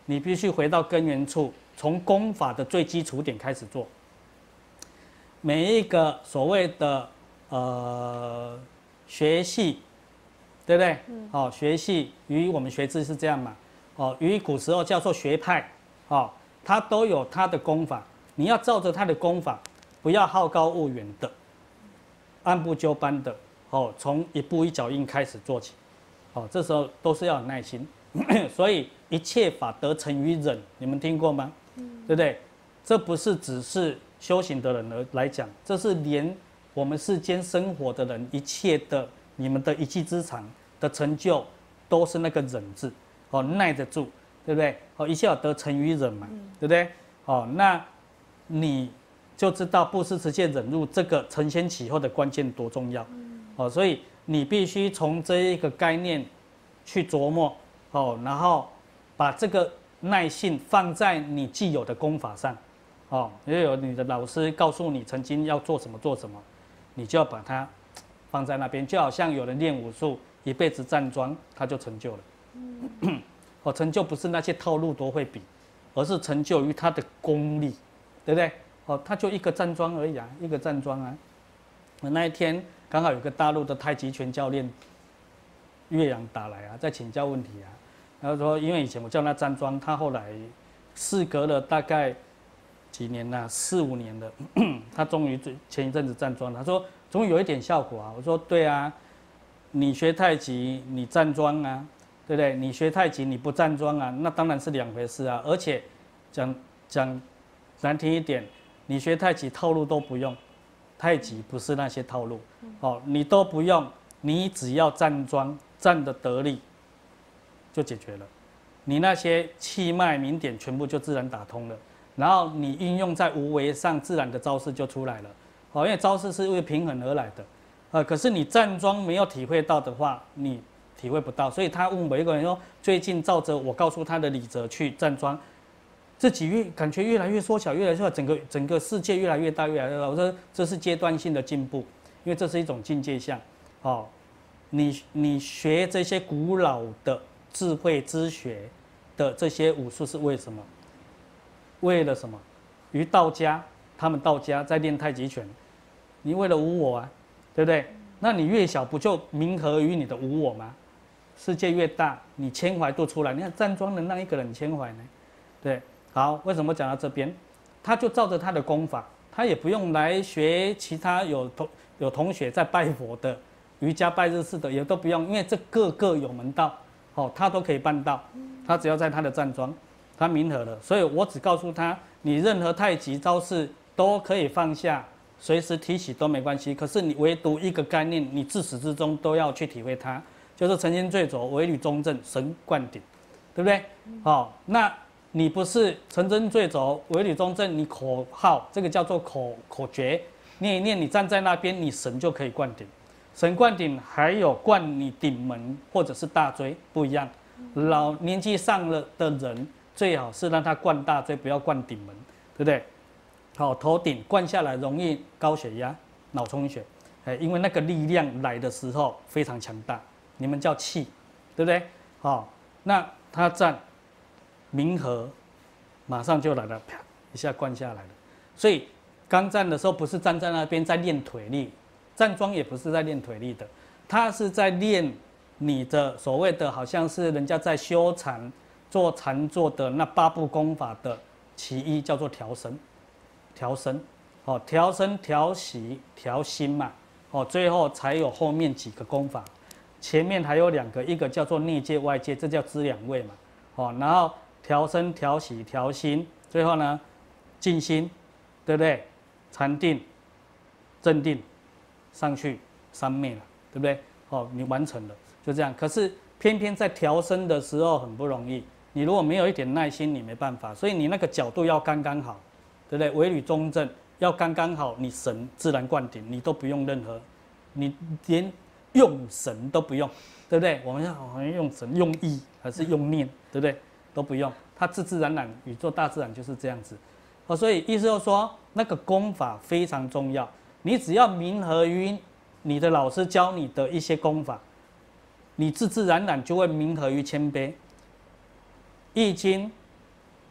你必须回到根源处，从功法的最基础点开始做。每一个所谓的呃学系，对不对？嗯。哦，学系于我们学制是这样嘛？哦，于古时候叫做学派，哦，它都有它的功法，你要照着它的功法，不要好高骛远的，按部就班的，哦，从一步一脚印开始做起，哦，这时候都是要有耐心，所以一切法得成于忍，你们听过吗？嗯、对不对？这不是只是修行的人而来讲，这是连我们世间生活的人，一切的你们的一技之长的成就，都是那个忍字。哦，耐得住，对不对？哦，一切要得成于忍嘛，嗯、对不对？哦，那你就知道布施、持戒、忍辱这个承先启后的关键多重要。嗯、哦，所以你必须从这一个概念去琢磨，哦，然后把这个耐性放在你既有的功法上，哦，也有你的老师告诉你曾经要做什么做什么，你就要把它放在那边，就好像有人练武术，一辈子站桩，他就成就了。哦，成就不是那些套路多会比，而是成就于他的功力，对不对？哦，他就一个站桩而已啊，一个站桩啊。那一天刚好有个大陆的太极拳教练岳阳打来啊，在请教问题啊。然后说，因为以前我叫他站桩，他后来事隔了大概几年了、啊，四五年了，他终于前一阵子站桩，他说终于有一点效果啊。我说对啊，你学太极，你站桩啊。对不对？你学太极你不站桩啊，那当然是两回事啊。而且讲讲难听一点，你学太极套路都不用，太极不是那些套路，哦，你都不用，你只要站桩站得得力，就解决了。你那些气脉明点全部就自然打通了，然后你运用在无为上，自然的招式就出来了。哦，因为招式是为平衡而来的，呃，可是你站桩没有体会到的话，你体会不到，所以他问我一个人说，最近照着我告诉他的理则去站桩，自己越感觉越来越缩小，越来越小，整个整个世界越来越大，越来越大。我说这是阶段性的进步，因为这是一种境界相。哦，你你学这些古老的智慧之学的这些武术是为什么？为了什么？于道家，他们道家在练太极拳，你为了无我啊，对不对？那你越小不就冥合于你的无我吗？世界越大，你谦怀度出来。你看站桩能让一个人谦怀呢？对，好，为什么讲到这边？他就照着他的功法，他也不用来学其他有同有同学在拜佛的、瑜伽拜日式的，也都不用，因为这个个有门道，哦，他都可以办到。他只要在他的站桩，他冥合了。所以我只告诉他，你任何太极招式都可以放下。随时提起都没关系，可是你唯独一个概念，你自始至终都要去体会它，就是成心最轴、唯履中正、神灌顶，对不对？好、哦，那你不是成真最轴、唯履中正，你口号这个叫做口口诀，念一念，你站在那边，你神就可以灌顶。神灌顶还有灌你顶门或者是大椎不一样，老年纪上了的人最好是让他灌大椎，不要灌顶门，对不对？好，头顶灌下来容易高血压、脑充血，哎，因为那个力量来的时候非常强大，你们叫气，对不对？好，那他站冥合，马上就来了，啪一下灌下来了。所以刚站的时候不是站在那边在练腿力，站桩也不是在练腿力的，他是在练你的所谓的好像是人家在修禅做禅坐的那八部功法的其一，叫做调身。调身，哦，调身、调息、调心嘛，哦，最后才有后面几个功法，前面还有两个，一个叫做内界、外界，这叫知两位嘛，哦，然后调身、调息、调心，最后呢，静心，对不对？禅定、镇定，上去三昧了，对不对？哦，你完成了，就这样。可是偏偏在调身的时候很不容易，你如果没有一点耐心，你没办法，所以你那个角度要刚刚好。对不对？唯履中正要刚刚好，你神自然灌顶，你都不用任何，你连用神都不用，对不对？我们要好像用神、用意还是用念，对不对？都不用，它自自然然，宇宙大自然就是这样子。哦，所以意思就是说，那个功法非常重要，你只要冥合于你的老师教你的一些功法，你自自然然就会冥合于谦卑。易经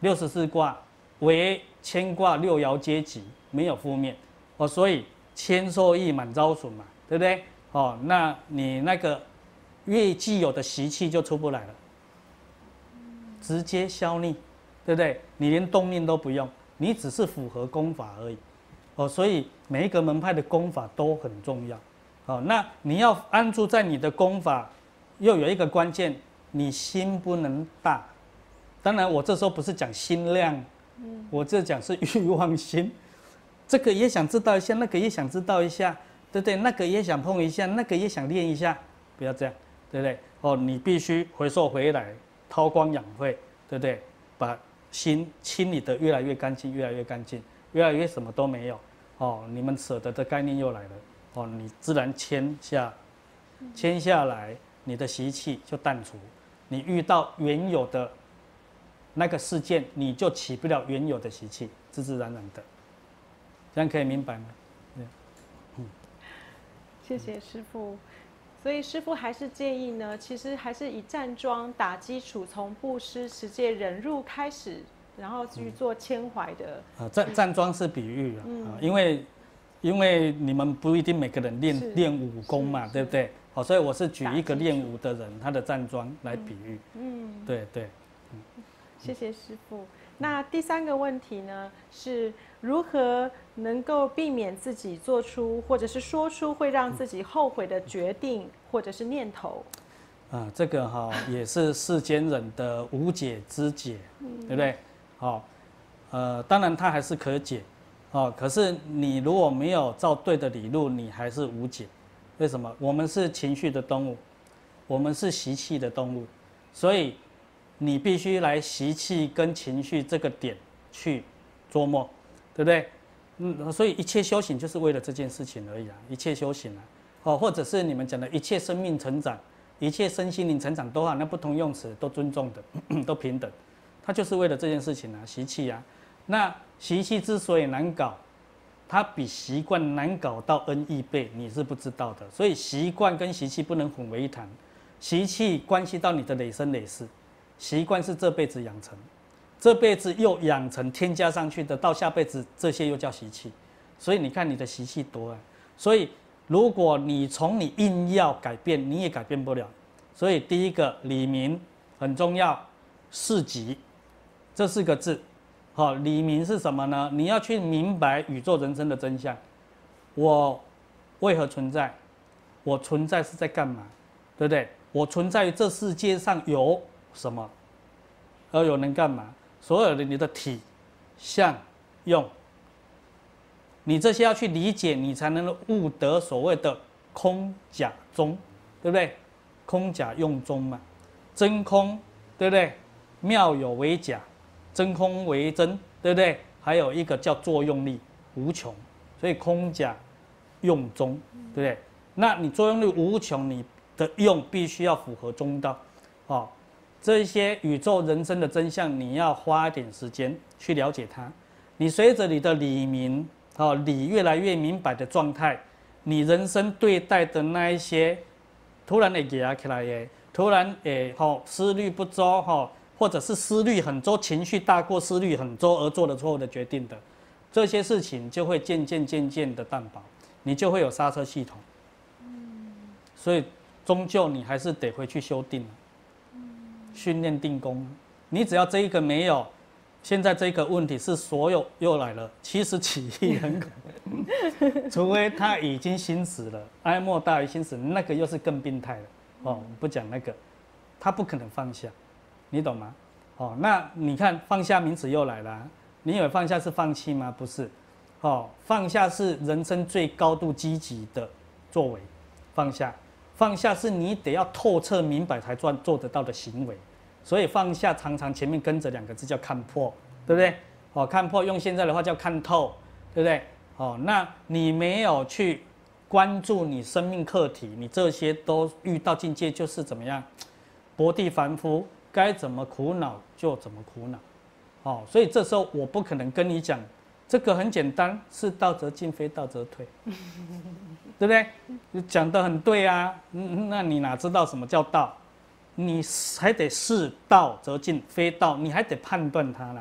六十四卦为乾卦六爻阶吉，没有负面哦，所以谦受益，满招损嘛，对不对？哦，那你那个越既有的习气就出不来了，直接消逆，对不对？你连动念都不用，你只是符合功法而已。哦，所以每一个门派的功法都很重要。哦，那你要安住在你的功法，又有一个关键，你心不能大。当然，我这时候不是讲心量，嗯、我这讲是欲望心。这个也想知道一下，那个也想知道一下，对不对？那个也想碰一下，那个也想练一下，不要这样，对不对？哦，你必须回溯回来，韬光养晦，对不对？把心清理得越来越干净，越来越干净。越来越什么都没有，哦，你们舍得的概念又来了，哦，你自然谦下，谦下来，你的习气就淡除，你遇到原有的那个事件，你就起不了原有的习气，自自然然的，这样可以明白吗？ 嗯，谢谢师父。所以师父还是建议呢，其实还是以站桩打基础，从布施、持戒、忍辱开始。然后去做谦怀的啊，站站桩是比喻啊，嗯、因为因为你们不一定每个人练练武功嘛，对不对？好，所以我是举一个练武的人他的站桩来比喻。嗯，对对。 嗯、谢谢师父。那第三个问题呢，是如何能够避免自己做出或者是说出会让自己后悔的决定或者是念头？ 啊，这个哈、哦、也是世间人的无解之解，嗯、对不对？好、哦，呃，当然它还是可解，哦，可是你如果没有照对的理路，你还是无解。为什么？我们是情绪的动物，我们是习气的动物，所以你必须来习气跟情绪这个点去琢磨，对不对？嗯，所以一切修行就是为了这件事情而已啊，一切修行啊，哦，或者是你们讲的一切生命成长，一切身心灵成长都好，那不同用词都尊重的，都平等。它就是为了这件事情啊，习气啊。那习气之所以难搞，它比习惯难搞到 N 亿倍，你是不知道的。所以习惯跟习气不能混为一谈。习气关系到你的累生累世，习惯是这辈子养成，这辈子又养成添加上去的，到下辈子这些又叫习气。所以你看你的习气多啊。所以如果你从你硬要改变，你也改变不了。所以第一个理明很重要，事即。这四个字，好，理明是什么呢？你要去明白宇宙人生的真相。我为何存在？我存在是在干嘛？对不对？我存在于这世界上有什么？而有能干嘛？所有的你的体、相、用，你这些要去理解，你才能悟得所谓的空假中，对不对？空假用中嘛，真空，对不对？妙有为假。真空为真，对不对？还有一个叫作用力无穷，所以空假用中，对不对？那你作用力无穷，你的用必须要符合中道，哦，这一些宇宙人生的真相，你要花一点时间去了解它。你随着你的理明，哦，理越来越明白的状态，你人生对待的那一些突然会压起来的，突然诶，吼思虑不周，吼。或者是思虑很周，情绪大过思虑很周而做了错误的决定的，这些事情就会渐渐渐渐的淡薄，你就会有刹车系统。所以终究你还是得回去修定，训练定功。你只要这一个没有，现在这个问题是所有又来了七十几亿人口，除非他已经心死了，哀莫大于心死，那个又是更病态了。哦，不讲那个，他不可能放下。你懂吗？哦，那你看放下名词又来了、啊。你以为放下是放弃吗？不是，哦，放下是人生最高度积极的作为。放下，放下是你得要透彻明白才做做得到的行为。所以放下常常前面跟着两个字叫看破，对不对？哦，看破用现在的话叫看透，对不对？哦，那你没有去关注你生命课题，你这些都遇到境界就是怎么样，薄地凡夫。该怎么苦恼就怎么苦恼，哦，所以这时候我不可能跟你讲，这个很简单，是道则进，非道则退，对不对？你讲得很对啊，那你哪知道什么叫道？你还得是道则进，非道，你还得判断它啦。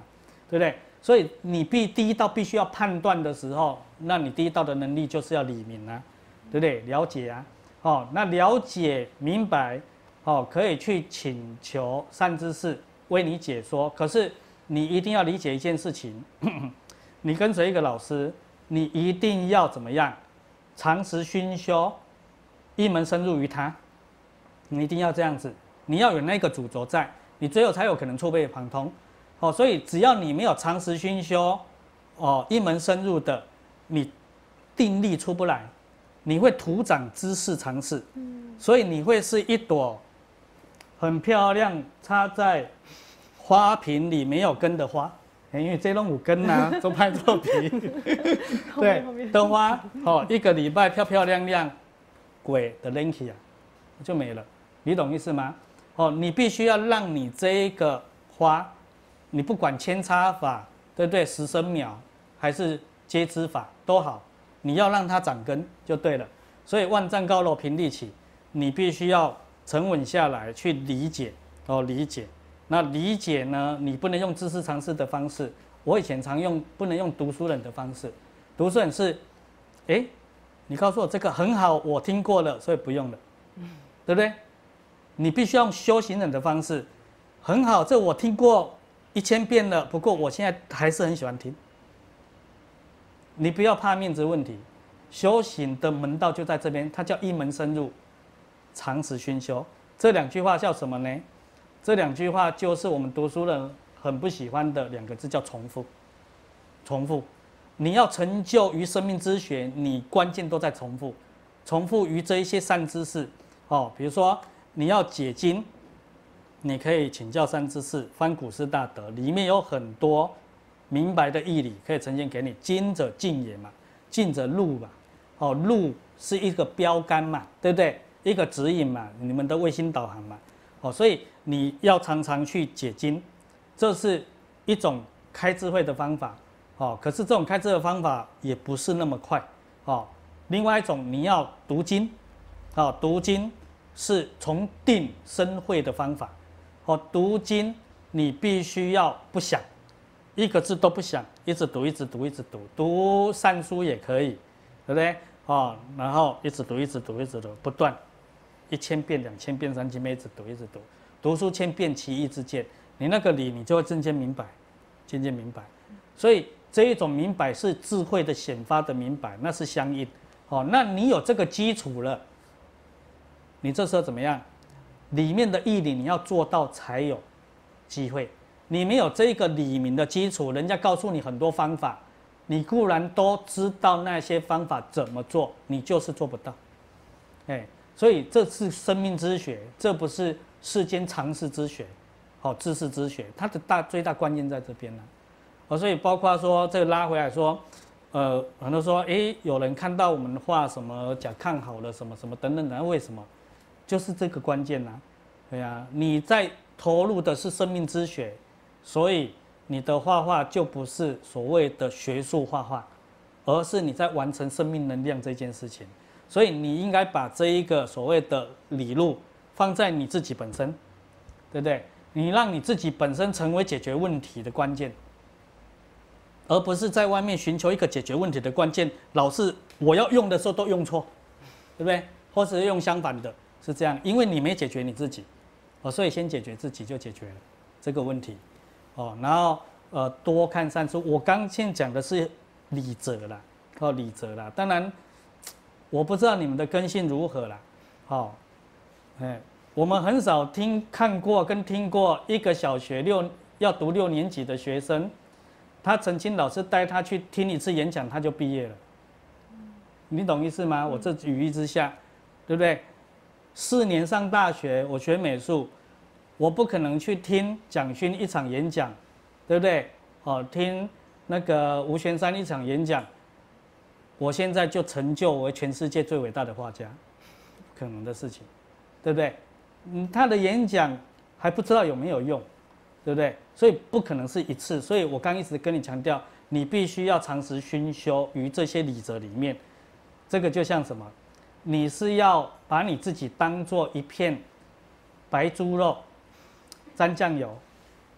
对不对？所以你必第一道必须要判断的时候，那你第一道的能力就是要理明啊，对不对？了解啊，哦，那了解明白，哦，可以去请求善知识为你解说。可是你一定要理解一件事情，你跟随一个老师，你一定要怎么样？常时熏修，一门深入于他，你一定要这样子，你要有那个主轴在，你最后才有可能触类旁通。哦，所以只要你没有常时熏修，哦，一门深入的，你定力出不来，你会徒长知识常识，嗯，所以你会是一朵很漂亮插在花瓶里没有根的花。因为这种有根啊，都拍作品，对的花，哦，一个礼拜漂漂亮亮，鬼的 linky 啊，就没了，你懂意思吗？哦，你必须要让你这一个花，你不管扦插法，对不对？十生苗还是接枝法都好，你要让它长根就对了。所以万丈高楼平地起，你必须要沉稳下来去理解，哦，理解。那理解呢？你不能用知识常识的方式。我以前常用，不能用读书人的方式。读书人是，哎，你告诉我这个很好，我听过了，所以不用了，对不对？你必须用修行人的方式，很好，这我听过一千遍了，不过我现在还是很喜欢听。你不要怕面子问题，修行的门道就在这边，它叫一门深入，常时熏修。这两句话叫什么呢？这两句话就是我们读书人很不喜欢的两个字，叫重复。重复，你要成就于生命之学，你关键都在重复，重复于这一些善知识。哦，比如说你要解经，你可以请教善知识，翻古师大德，里面有很多明白的义理可以呈现给你。经者进也嘛，进者路嘛，哦，路是一个标杆嘛，对不对？一个指引嘛，你们的卫星导航嘛。哦，所以你要常常去解经，这是一种开智慧的方法。哦，可是这种开智慧的方法也不是那么快。哦，另外一种你要读经，哦，读经是从定生慧的方法。哦，读经你必须要不想，一个字都不想，一直读，一直读，一直读，读善书也可以，对不对？哦，然后一直读，一直读，一直读，不断。一千遍、两千遍、三千遍，一直读，一直读，读书千遍，其义自见。你那个理，你就会渐渐明白，渐渐明白。所以这一种明白是智慧的显发的明白，那是相应。哦，那你有这个基础了，你这时候怎么样？里面的义理你要做到才有机会。你没有这个理明的基础，人家告诉你很多方法，你固然都知道那些方法怎么做，你就是做不到。哎。所以这是生命之学，这不是世间常识之学，好、哦、知识之学，它的大最大关键在这边呢、啊。哦，所以包括说这个拉回来说，呃，很多说，哎，有人看到我们画什么甲看好了什么什么等等等，为什么？就是这个关键呐、啊。对啊，你在投入的是生命之学，所以你的画画就不是所谓的学术画画，而是你在完成生命能量这件事情。所以你应该把这一个所谓的理路放在你自己本身，对不对？你让你自己本身成为解决问题的关键，而不是在外面寻求一个解决问题的关键，老是我要用的时候都用错，对不对？或是用相反的，是这样，因为你没解决你自己，哦，所以先解决自己就解决了这个问题，哦，然后呃多看善书。我刚先讲的是理则啦，哦理则啦，当然。我不知道你们的根性如何啦，好、哦，哎，我们很少听看过跟听过一个小学六要读六年级的学生，他曾经老师带他去听一次演讲，他就毕业了。你懂意思吗？我这语义之下，对不对？四年上大学，我学美术，我不可能去听蒋勋一场演讲，对不对？哦，听那个吴玄山一场演讲。我现在就成就为全世界最伟大的画家，不可能的事情，对不对？嗯，他的演讲还不知道有没有用，对不对？所以不可能是一次。所以我刚一直跟你强调，你必须要常时熏修于这些理则里面。这个就像什么？你是要把你自己当做一片白猪肉，沾酱油，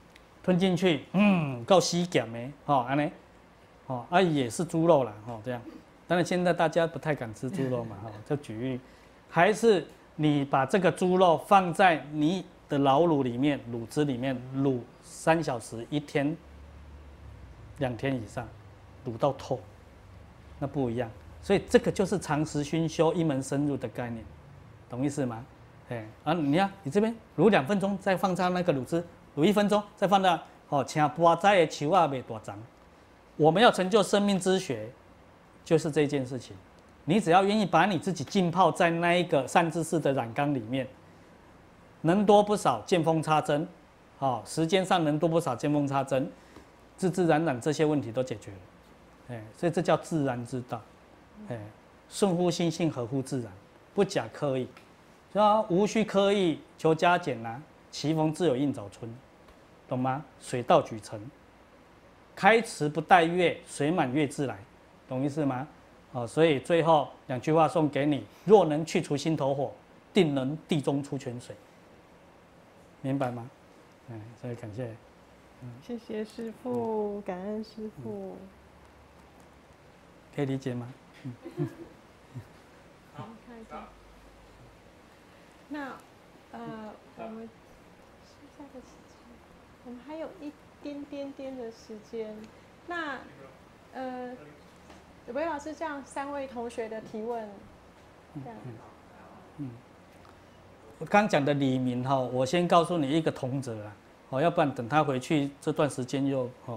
吞进去，嗯，够吸咸的，吼，安尼，哦，啊也是猪肉啦，吼，这样。当然现在大家不太敢吃猪肉嘛，哈，就举例，还是你把这个猪肉放在你的老卤里面，卤汁里面卤三小时，一天、两天以上，卤到透，那不一样。所以这个就是常识熏修一门深入的概念，懂意思吗？哎，啊，你看你这边卤两分钟，再放上那个卤汁，卤一分钟，再放到哦，请菠菜的球啊，袂大长。我们要成就生命之学。就是这件事情，你只要愿意把你自己浸泡在那一个善知识的染缸里面，能多不少见缝插针，好、哦，时间上能多不少见缝插针，自自然然这些问题都解决了，哎，所以这叫自然之道，哎，顺乎心性，合乎自然，不假刻意，啊，无需刻意求加减呐、啊，棋逢自有应早春，懂吗？水到渠成，开池不待月，水满月自来。懂意思吗？哦，所以最后两句话送给你：若能去除心头火，定能地中出泉水。明白吗？嗯，所以感谢。 嗯，谢谢师父，感恩师父。 可以理解吗？嗯。 好，看一下。那呃，我们剩下的时间，我们还有一点点点的时间。那呃。韦老师，这样三位同学的提问，这样。嗯。 嗯我刚讲的李明哈，我先告诉你一个同则啊，哦，要不然等他回去这段时间又哦。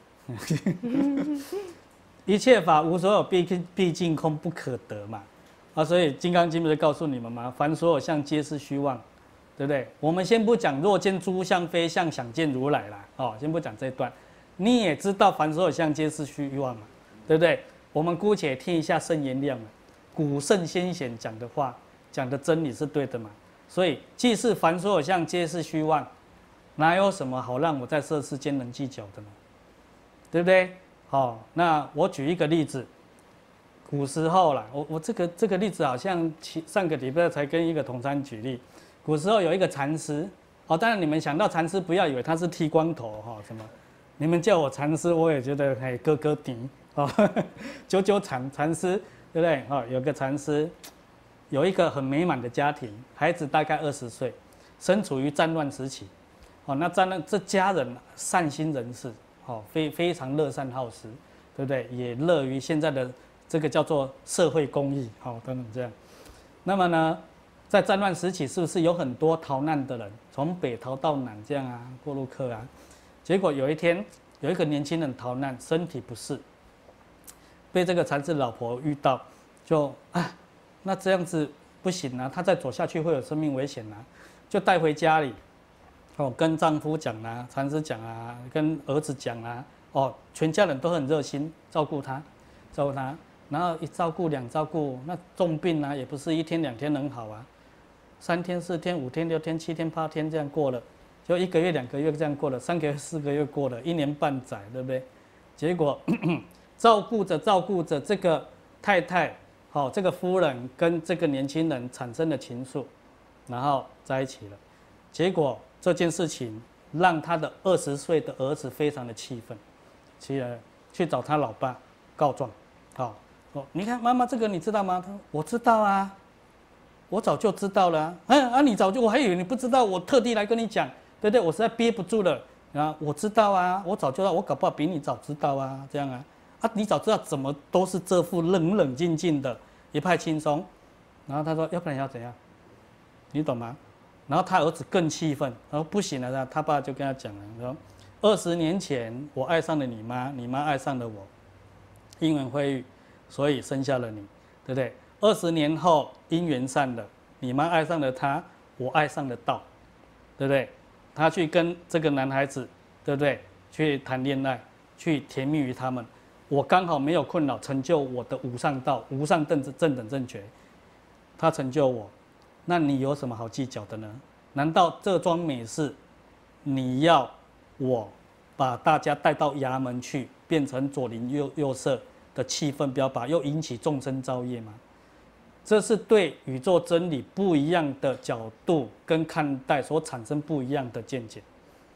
一切法无所有，毕竟毕竟空不可得嘛，啊，所以《金刚经》不是告诉你们吗？凡所有相，皆是虚妄，对不对？我们先不讲若见诸相非相，想见如来啦，哦，先不讲这一段，你也知道凡所有相皆是虚妄嘛，对不对？我们姑且听一下圣言量，古圣先贤讲的话，讲的真理是对的嘛？所以，既是凡所有相皆是虚妄，哪有什么好让我在色世间能计较的呢？对不对？好、哦，那我举一个例子，古时候啦，我我这个这个例子好像上个礼拜才跟一个同参举例，古时候有一个禅师，哦，当然你们想到禅师，不要以为他是剃光头哈、哦、什么，你们叫我禅师，我也觉得嘿咯咯甜。哦，九九禅禅师，对不对？哦，有个禅师，有一个很美满的家庭，孩子大概二十岁，身处于战乱时期。哦，那战乱这家人善心人士，哦，非非常乐善好施，对不对？也乐于现在的这个叫做社会公益，好、哦，等等这样。那么呢，在战乱时期，是不是有很多逃难的人，从北逃到南这样啊，过路客啊？结果有一天，有一个年轻人逃难，身体不适。被这个禅师老婆遇到，就啊，那这样子不行啊，他再走下去会有生命危险啊，就带回家里，哦，跟丈夫讲啊，禅师讲啊，跟儿子讲啊，哦，全家人都很热心照顾他，照顾他，然后一照顾两照顾，那重病啊，也不是一天两天能好啊，三天四天五天六天七天八天这样过了，就一个月两个月这样过了，三个月四个月过了，一年半载，对不对？结果。咳咳照顾着照顾着这个太太，好、哦，这个夫人跟这个年轻人产生了情愫，然后在一起了。结果这件事情让他的二十岁的儿子非常的气愤，起来去找他老爸告状。好、哦，你看妈妈这个你知道吗？他说我知道啊，我早就知道了啊。嗯啊，你早就我还以为你不知道，我特地来跟你讲，对不对？我实在憋不住了啊，我知道啊，我早就知道，我搞不好比你早知道啊，这样啊。啊，你早知道怎么都是这副冷冷静静的，一派轻松。然后他说，要不然要怎样？你懂吗？然后他儿子更气愤，他说不行了，他爸就跟他讲了，说二十年前我爱上了你妈，你妈爱上了我，因缘会遇，所以生下了你，对不对？二十年后因缘散了，你妈爱上了他，我爱上了道，对不对？他去跟这个男孩子，对不对？去谈恋爱，去甜蜜于他们。我刚好没有困扰，成就我的无上道、无上正正等正觉，他成就我，那你有什么好计较的呢？难道这桩美事，你要我把大家带到衙门去，变成左邻右右舍的气氛标靶，又引起众生造业吗？这是对宇宙真理不一样的角度跟看待所产生不一样的见解，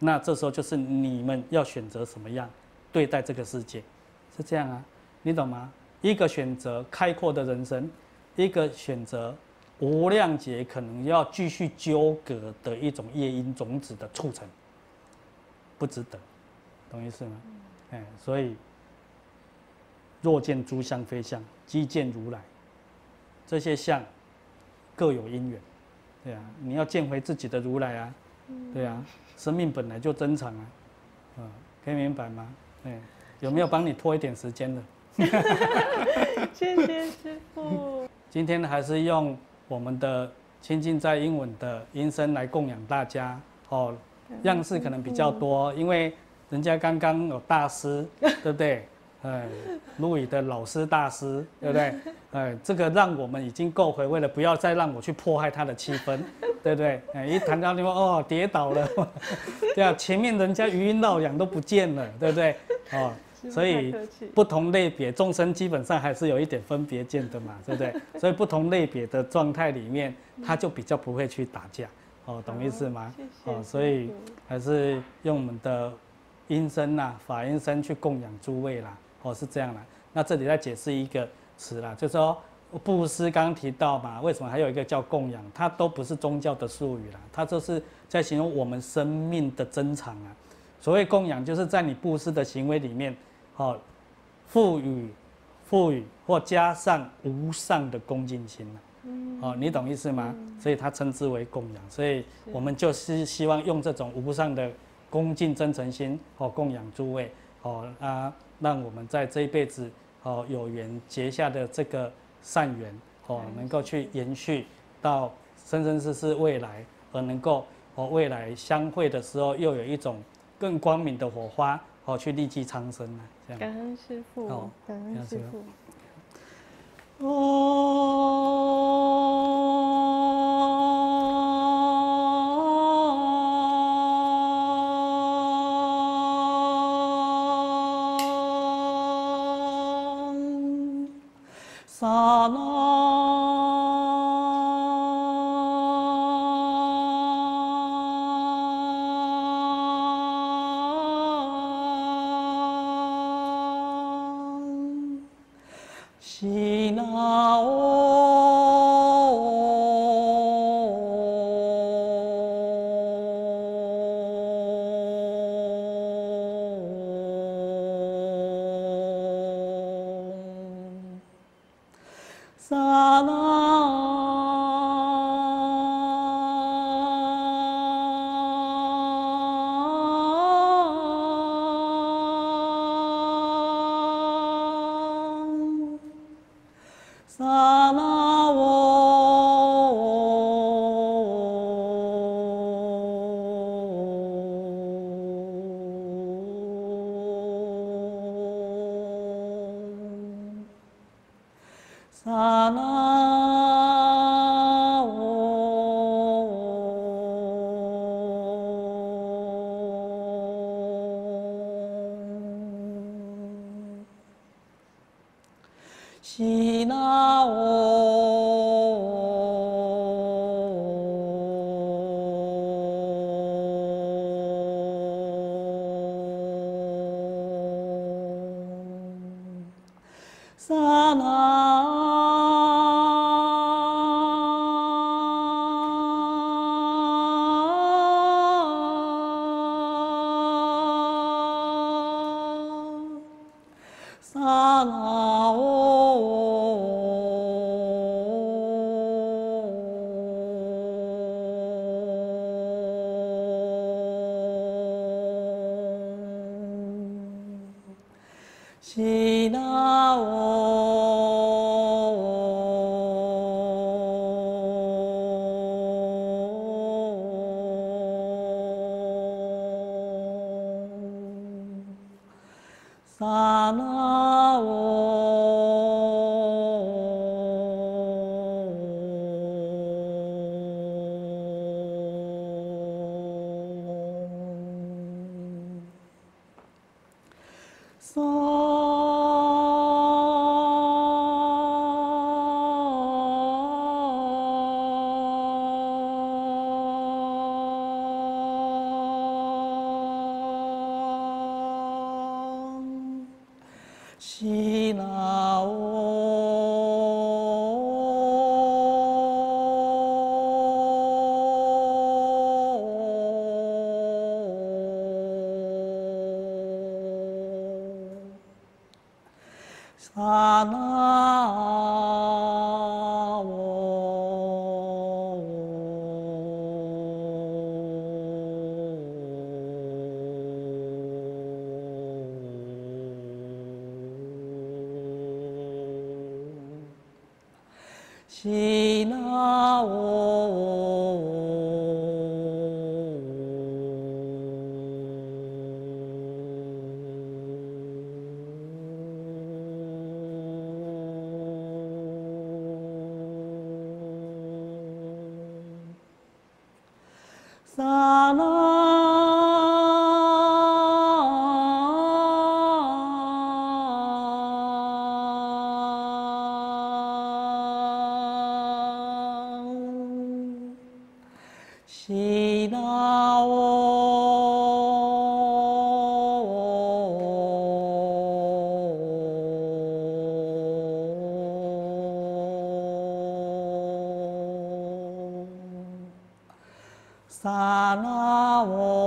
那这时候就是你们要选择什么样对待这个世界，是这样啊，你懂吗？一个选择开阔的人生，一个选择无量劫可能要继续纠葛的一种业因种子的促成，不值得，懂意思吗？哎、嗯，所以若见诸相非相，即见如来。这些相各有因缘，对啊，你要见回自己的如来啊，对啊，生命本来就真常啊，嗯，可以明白吗？哎，有没有帮你拖一点时间的？ 谢谢师父。 今天还是用我们的亲近在英文的音声来供养大家哦，样式可能比较多，因为人家刚刚有大师，对不对？哎，陆羽的老师大师，对不对？哎，这个让我们已经够回味了，不要再让我去破坏他的气氛，对不对？哎，一谈到你说哦跌倒了，对啊，前面人家余音绕梁都不见了，对不对？哦。所以不同类别众生基本上还是有一点分别见的嘛，对不对？所以不同类别的状态里面，他就比较不会去打架，哦，懂意思吗？哦，所以还是用我们的音声呐、法音声去供养诸位啦，哦，是这样啦。那这里再解释一个词啦，就是说布施刚刚提到嘛，为什么还有一个叫供养？它都不是宗教的术语啦，它就是在形容我们生命的珍藏啊。所谓供养，就是在你布施的行为里面。好，赋予、赋予或加上无上的恭敬心了。嗯，哦，你懂意思吗？嗯、所以它称之为供养。所以我们就是希望用这种无上的恭敬真诚心，哦，供养诸位，哦啊，让我们在这一辈子，哦有缘结下的这个善缘，哦，能够去延续到生生世世未来，而能够哦未来相会的时候，又有一种更光明的火花。哦，去利济苍生啊，这样。 感恩师父，哦、感恩师父。 嗡，萨那。西那嗡，萨那。西那嗡，萨那嗡，萨。 西那萨那西那萨那西那萨那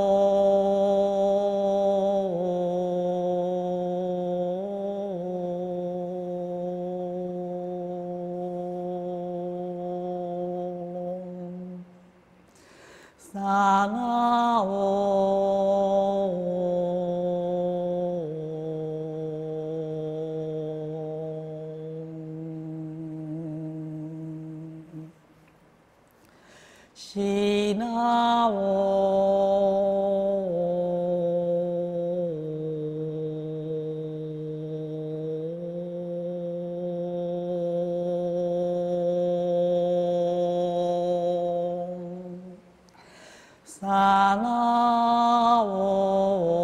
萨那西那萨那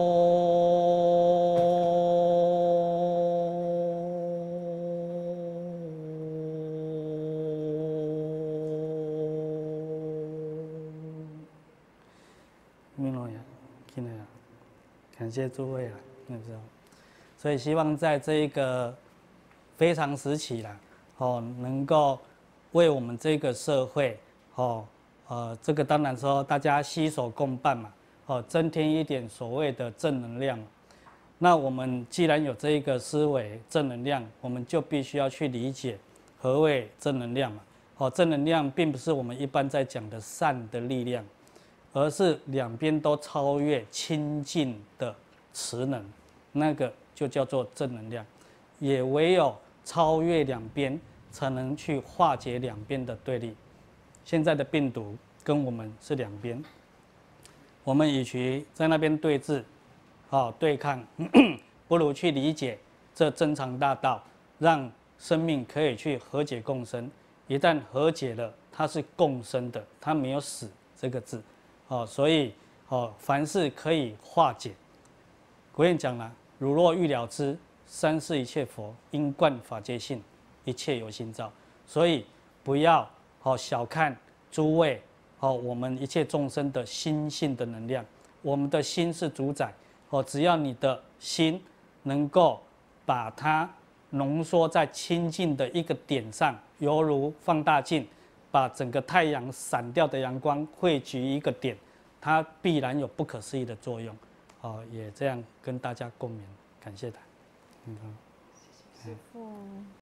明龙呀，听了呀，感谢诸位啊，那时候，所以希望在这一个非常时期啦，哦，能够为我们这个社会，哦，呃，这个当然说大家携手共办嘛，哦，增添一点所谓的正能量。那我们既然有这一个思维正能量，我们就必须要去理解何谓正能量嘛。哦，正能量并不是我们一般在讲的善的力量，而是两边都超越亲近的磁能，那个就叫做正能量。也唯有超越两边，才能去化解两边的对立。现在的病毒跟我们是两边，我们与其在那边对峙，好对抗，不如去理解这正常大道，让生命可以去和解共生。一旦和解了，它是共生的，它没有死这个字。哦，所以哦，凡事可以化解。国谚讲了，汝若欲了之，三世一切佛，因观法界性，一切由心造。所以不要哦小看诸位哦，我们一切众生的心性的能量。我们的心是主宰哦，只要你的心能够把它浓缩在清净的一个点上，犹如放大镜，把整个太阳闪掉的阳光汇聚一个点，它必然有不可思议的作用。哦，也这样跟大家共勉，感谢他。嗯， 师父。